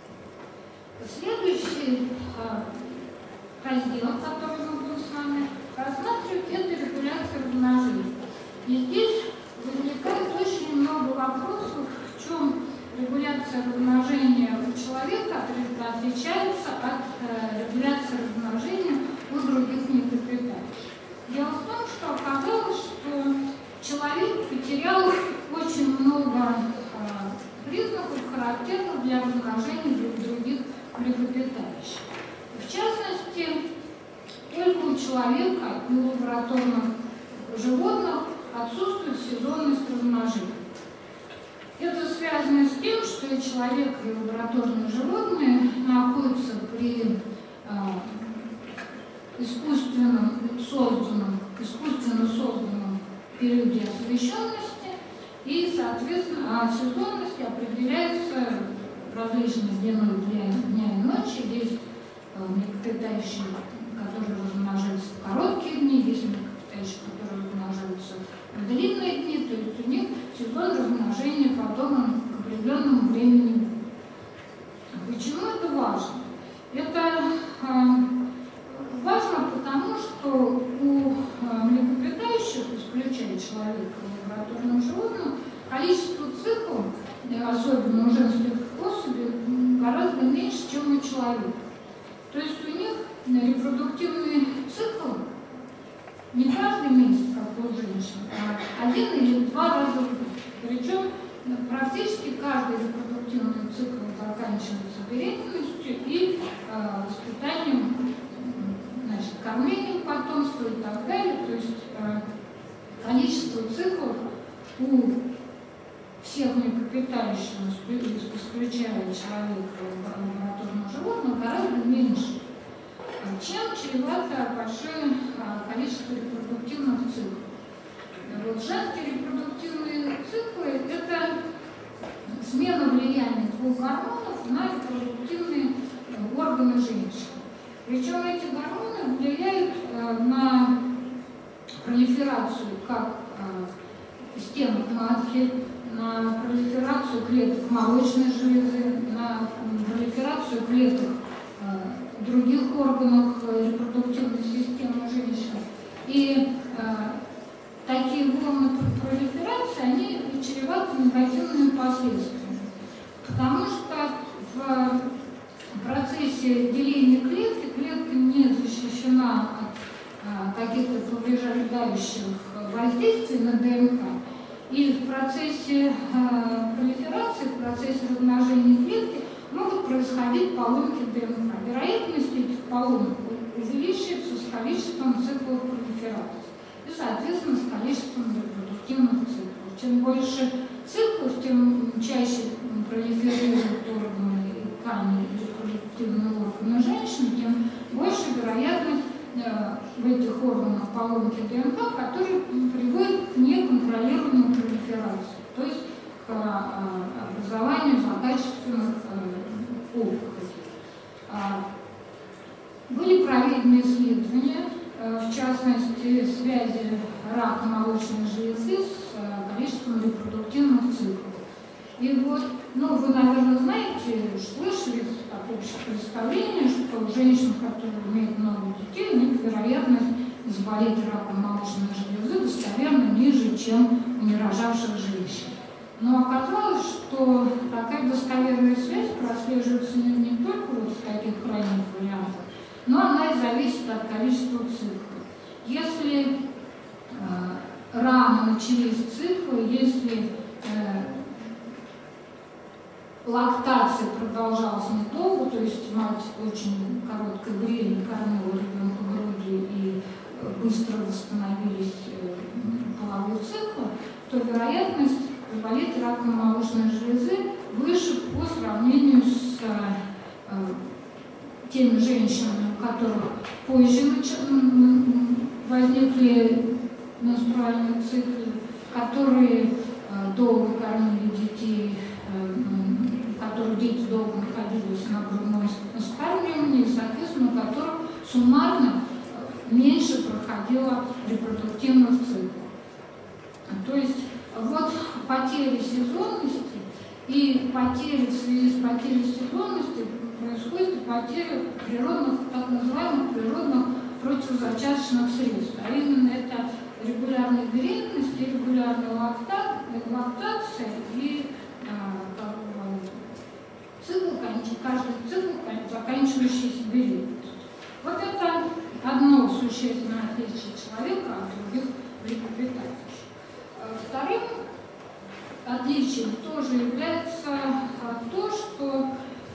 Следующий а, раздел, который мы будем с вами рассматривать, это регуляция размножения. И здесь возникает очень много вопросов, в чем регуляция размножения у человека отличается от э, регуляции размножения у других млекопитающих. Дело в том, что оказалось, что человек потерял очень много э, признаков, характерных для размножения других млекопитающих. В частности, только у человека и у лабораторных животных отсутствует сезонность размножения. Это связано с тем, что и человек, и лабораторные животные находятся при э, искусственном созданном, искусственно созданном периоде освещенности, и, соответственно, а сезонность определяется различной длиной дня и ночи. Есть млекопитающие, которые размножаются в короткие дни, есть млекопитающие, которые размножаются в длинные дни, то есть у них сезон размножения подобен к определенному времени. Почему это важно? Это э, важно потому, что у э, млекопитающих, исключая человека и лабораторных животных, количество циклов, особенно у женских особей, гораздо меньше, чем у человека. То есть у них репродуктивный цикл не каждый месяц, как у женщин, а один или два раза в год. Причем практически каждый репродуктивный цикл заканчивается беременностью и э, воспитанием, значит, кормлением потомства и так далее. То есть э, количество циклов у всех млекопитающих, исключая человека и лабораторных животных, гораздо меньше, чем чревато большое количество репродуктивных циклов. Вот женские репродуктивные циклы – это смена влияния двух гормонов на репродуктивные органы женщин. Причем эти гормоны влияют на пролиферацию как стенок матки, на пролиферацию клеток молочной железы, на пролиферацию клеток э, других органов репродуктивной системы женщин. И э, такие волны пролиферации, они чреваты негативными последствиями. Потому что в процессе деления клетки клетка не защищена от э, каких-то повреждающих воздействий на ДНК. И в процессе э, пролиферации, в процессе размножения клетки могут происходить поломки ДНК. Вероятность этих поломок увеличивается с количеством циклов пролиферации и, соответственно, с количеством репродуктивных циклов. Чем больше циклов, тем чаще пролиферируют органы и ткани репродуктивные органы женщин, тем больше вероятность в этих органах поломки ДНК, которые приводят к неконтролируемой пролиферации, то есть к образованию злокачественных опухолей. Были проведены исследования, в частности, связи рака молочной железы с количеством репродуктивных циклов. И вот, ну, вы, наверное, знаете, слышали такое общее представление, что у женщин, которые имеют много детей, у них вероятность заболеть раком молочной железы достоверно ниже, чем у нерожавших женщин. Но оказалось, что такая достоверная связь прослеживается не, не только вот в таких крайних вариантах, но она и зависит от количества циклов. Если э, рано начались циклы, если э, лактация продолжалась недолго, то есть мать очень короткое время кормила ребенка грудью и быстро восстановились половые циклы, то вероятность заболеть раком молочной железы выше по сравнению с э, теми женщинами, у которых позже возникли менструальные циклы, которые э, долго кормили детей, которые дети долго находились на грудном вскармливании, и, соответственно, у которых суммарно меньше проходило репродуктивных циклов. То есть вот потеря сезонности и потеря в связи с потерей сезонности происходит потеря природных, так называемых природных противозачаточных средств. А именно это регулярная беременность и регулярная лакта, лактация и а, цикл, каждый цикл, заканчивающийся беременностью. Вот это одно существенное отличие человека от других млекопитающих. Вторым отличием тоже является то, что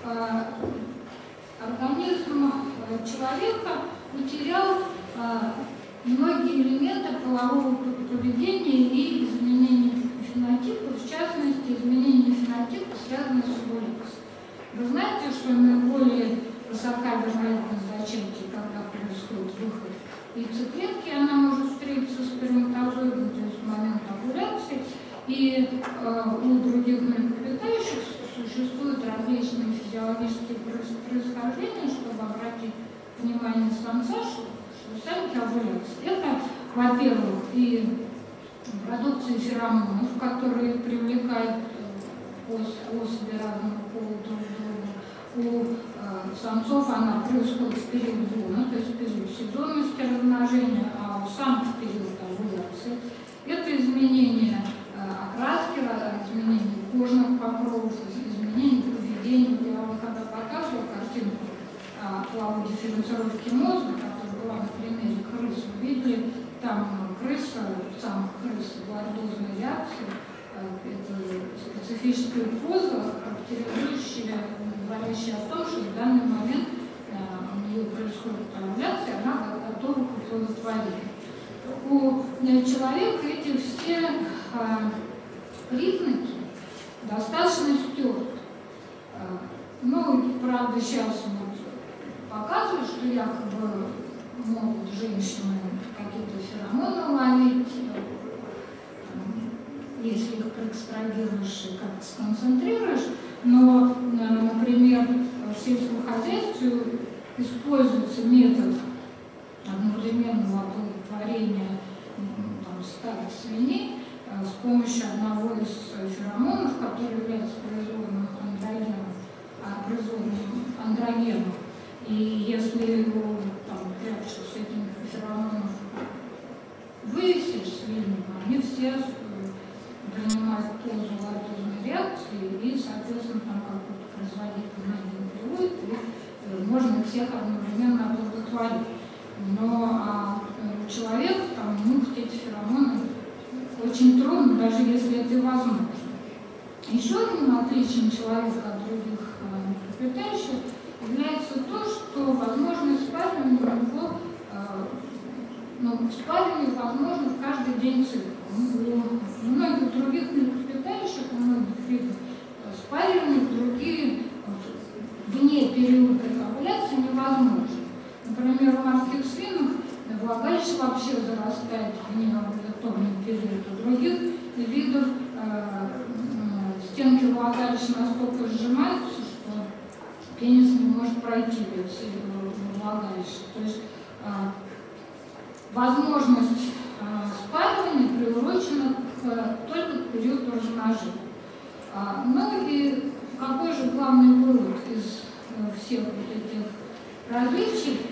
организм человека утерял многие элементы полового поведения и изменений фенотипа, в частности, изменения фенотипа, связанные с овуляцией. Вы знаете, что наиболее высока вероятность зачатия, когда происходит выход яйцеклетки, она может встретиться с сперматозоидом, то есть в момент овуляции, и э, у других млекопитающих существуют различные физиологические происхождения, чтобы обратить внимание самца, что, что самки овуляции. Это, во-первых, и продукция феромонов, которые привлекают ос, особи разного пола друг к другу. У э, самцов она происходит в период гона, то есть в период сезонности размножения, а у самок в период овуляции. Это изменение э, окраски, изменение кожных покровов, изменение поведения. Я вам когда показывала картинку э, половой дифференцировки мозга, которая была на примере крыс, вы видели, там крыса, самых крыс, лордозной реакции, это специфическая поза, характеризующая, говорящая о том, что в данный момент у нее происходит овуляция, она готова к оплодотворению. У человека эти все признаки достаточно стерты. Ну, правда, сейчас вот показывают, что якобы могут женщины какие-то феромоны ловить, если их проэкстрагируешь и как-то сконцентрируешь, но, например, в сельском хозяйстве используется метод одновременного оплодотворения там, стада свиней с помощью одного из феромонов, который является производным андрогеном, а, производным андрогеном. И если его там прячешь с этим феромоном вывесишь свиньи, они все принимают позу лактозной реакции и, соответственно, там какой-то производитель один приводит, и можно всех одновременно оплодотворить. Но а, человек, там, нюхать эти феромоны очень трудно, даже если это и возможно. Еще одним отличием человека от других млекопитающих является то, что возможность спаривания у него, э, ну, спаривание возможно в каждый день цикла. У многих других млекопитающих, у многих видов спаривания, другие вне периода овуляции невозможно. Например, у морских свинок влагалище вообще зарастает вне овуляторный период. У других видов э, стенки влагалища настолько сжимаются, что пенис не может пройти в эти влагалища. То есть э, возможность э, спаривания приурочена к, только к периоду размножения. А, ну и какой же главный вывод из э, всех вот этих различий?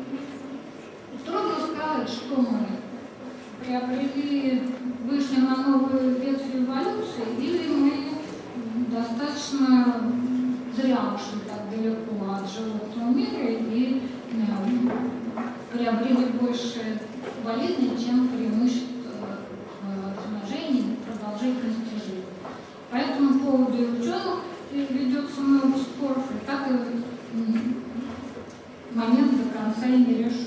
Трудно сказать, что мы приобрели, вышли на новую ветвь эволюции, или мы достаточно зря ушли так далеко от животного мира и э, приобрели больше болезней, чем преимуществ в размножении и продолжительности жизни. По этому поводу и ученых ведется много споров, и так и момент до конца и не решен.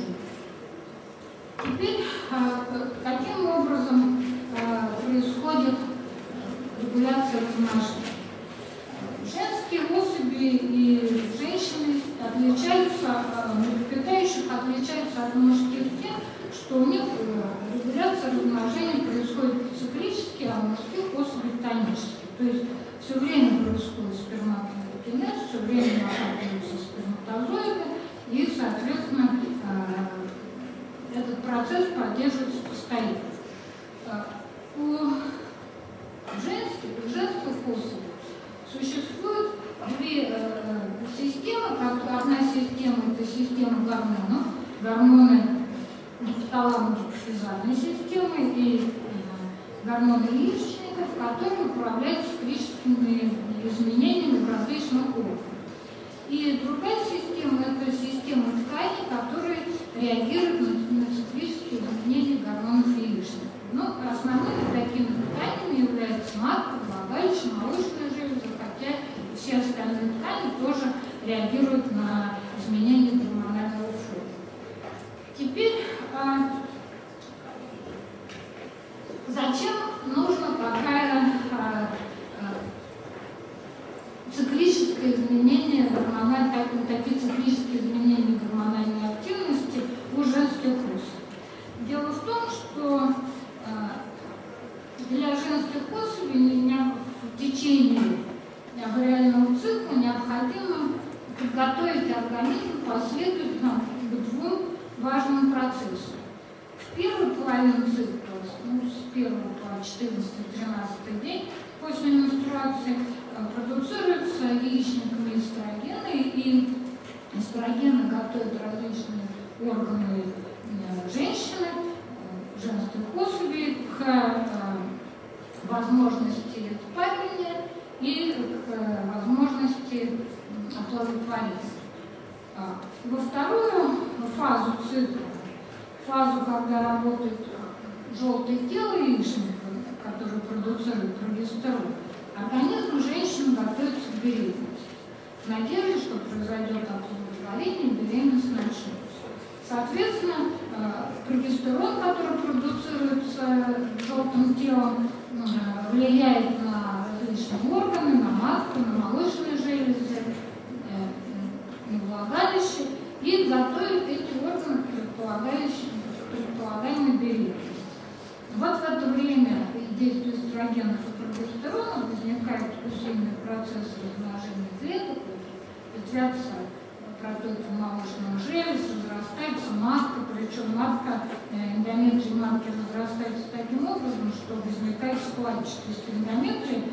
Теперь, каким образом происходит регуляция размножения? Женские особи и женщины отличаются, млекопитающих отличаются от мужских тем, что у них регуляция размножения происходит циклически, а у мужских особей тонически. То есть все время происходит сперматогенез, все время накапливаются сперматозоиды, и, соответственно, этот процесс поддерживается постоянно. У женских, у женских особей существует две э, системы. Одна система – это система гормонов. Гормоны таламо-гипофизальной системы и гормоны яичников, которые управляют циклическими изменениями в различных органах. И другая система – это система тканей, которые реагируют на, на циклические изменения гормонов яичников. Но основными такими тканями являются матка, влагалище, молочная железа, хотя все остальные ткани тоже реагируют на изменения гормонального фона. Теперь, а, зачем нужна такая а, а, циклическое изменение гормональной, так, такие циклические изменения гормональной активности у женских особей? Дело в том, что а, для женских особей в течение авариального цикла необходимо подготовить организм последовательно к двум важным процессам. В первую половину цикла, ну, с первого по четырнадцатый-тринадцатый день после менструации, продуцируются яичниками эстрогены, и эстрогены готовят различные органы женщины, женских особей к возможности спаривания и к возможности оплодотворения. Во вторую фазу цикла, фазу, когда работает желтое тело яичника, которое продуцирует прогестерон, организм женщины готовится к беременности, в надежде, что произойдет оплодотворение и беременность начнется. Соответственно, прогестерон, который продуцируется желтым телом, влияет на различные органы, на матку, на молочные железы, на влагалище и готовит эти органы к предполагаемой беременности. Вот в это время действия эстрогенов и прогестерона возникает усиленный процесс размножения клеток, ветвятся протоки молочных желез, разрастается матка, причем матка, эндометрий матки разрастается таким образом, что возникает складчатость эндометрия,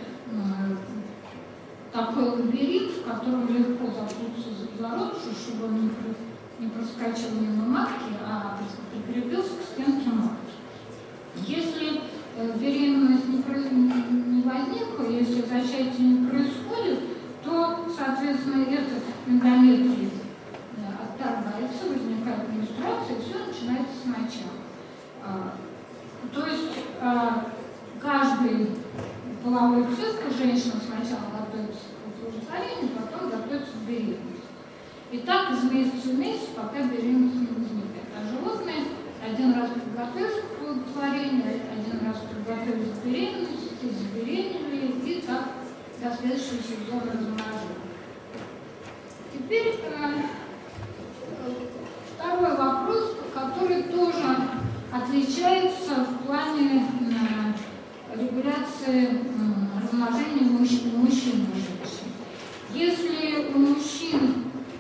такой лабиринт, в котором легко запутаться зародышу, чтобы он не проскочил мимо матки, а прикрепился к стенке матки. Если беременность не возникла, если зачатие не происходит, то, соответственно, этот эндометрий отторгается, возникает менструация, и все начинается сначала. То есть каждый половой цикл женщина сначала готовится к оплодотворению, потом готовится к беременности. И так из месяца в месяц, пока беременность не возникает. А животные один раз подготовились к оплодотворению, один раз подготовились к беременности, забеременели, и так до следующего сезона размножения. Теперь э, второй вопрос, который тоже отличается в плане э, регуляции э, размножения мужчин, мужчин и женщин. Если у мужчин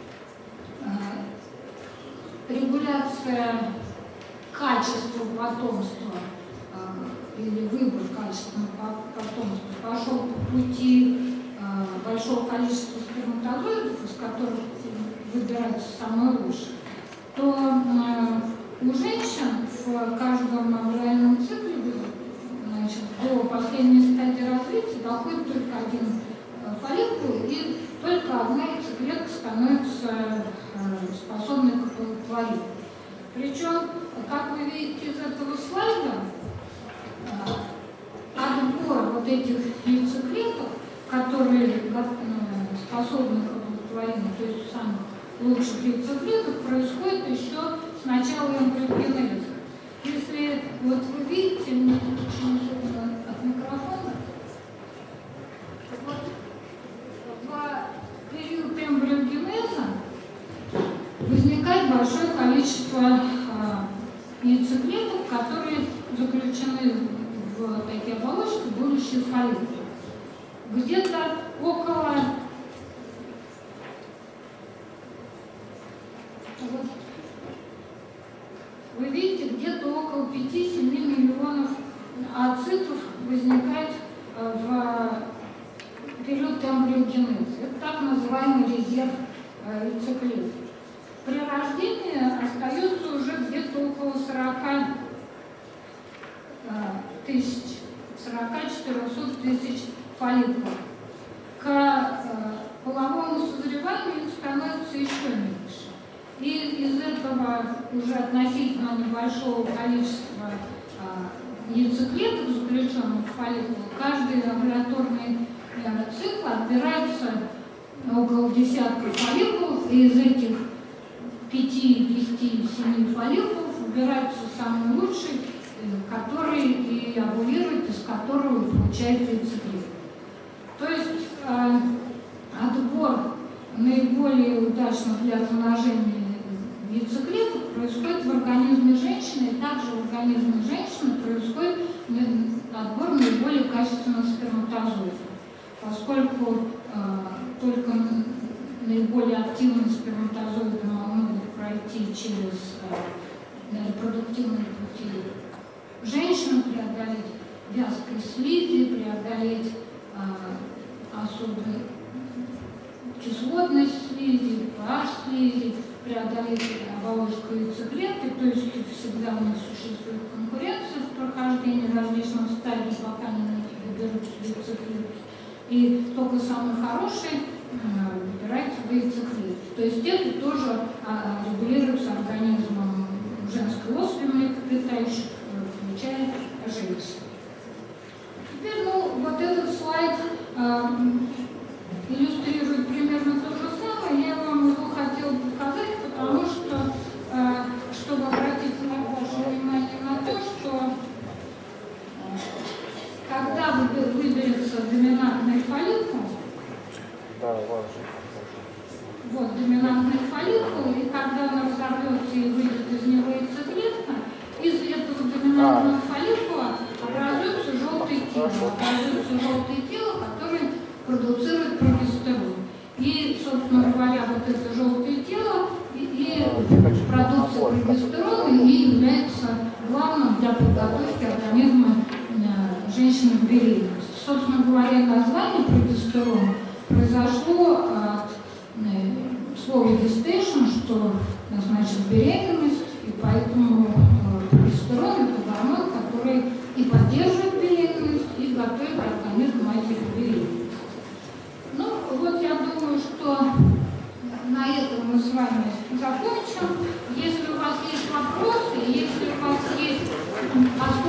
э, регуляция качества потомства э, или выбор качественного потомства пошел по пути э, большого количества сперматозоидов, из которых выбирается самое лучшее, то э, у женщин в каждом авариальном цикле, значит, до последней стадии развития доходит только один э, фолликул, и только одна яйцеклетка становится э, способной к оплодотворению. Причем, как вы видите из этого слайда, отбор вот этих яйцеклеток, которые способны к оплодотворению, то есть самых лучших яйцеклеток, происходит еще с начала эмбриогенеза. Если вот вы видите от микрофона, вот в период эмбриогенеза возникает большое количество э, яйцеклеток, которые заключены в такие оболочки, будущие фолликулы. Где-то около вот, вы видите, где-то около пяти-семи миллионов ооцитов возникает в период эмбриогенеза. Это так называемый резерв яйцеклеток. при рождении остается уже где-то около сорока тысяч, сорок-четыреста тысяч фолликулов. К половому созреванию их становится еще меньше. И из этого уже относительно небольшого количества яйцеклеток, заключенных в фолликулах, каждый овуляторный цикл отбирается около десятка фолликулов, и из этих пяти, десяти, семи фолликулов выбирается самый лучший, который и овулирует, из которого получается яйцеклетка. То есть э, отбор наиболее удачных для размножения яйцеклеток происходит в организме женщины, и также в организме женщины происходит отбор наиболее качественных сперматозоидов, поскольку э, только наиболее активные сперматозоиды могут пройти через э, репродуктивные пути женщины, преодолеть вязкой слизи, преодолеть э, особую кислотность слизи, pH слизи, преодолеть оболочку яйцеклетки, то есть всегда у нас существует конкуренция в прохождении различных стадий, пока не выберутся яйцеклетки. И только самый хороший выбирается в яйцеклетки. То есть это тоже а, регулируется организмом женской особи млекопитающих, включая женщин. Теперь, ну, вот этот слайд а, иллюстрирует примерно то же самое. Я вам его хотела показать, потому что, а, чтобы обратить ваше внимание на то, что когда выберется доминантный фолликул, да, вот доминантный фолликул, и когда он разорвется и выйдет из него яйцеклетка, из этого доминантного а. фолликула образуется желтое тело, образуется желтое тело, которое продуцирует прогестерон. И, собственно говоря, вот это желтое тело и, и продукция прогестерона и является главным для подготовки организма женщины к беременности. Собственно говоря, название прогестерона произошло от э, слова gestation, что значит беременность, и поэтому э, прогестерон это гормон, который и поддерживает беременность, и готовит организм матери к беременности. Ну, вот я думаю, что на этом мы с вами закончим. Если у вас есть вопросы, если у вас есть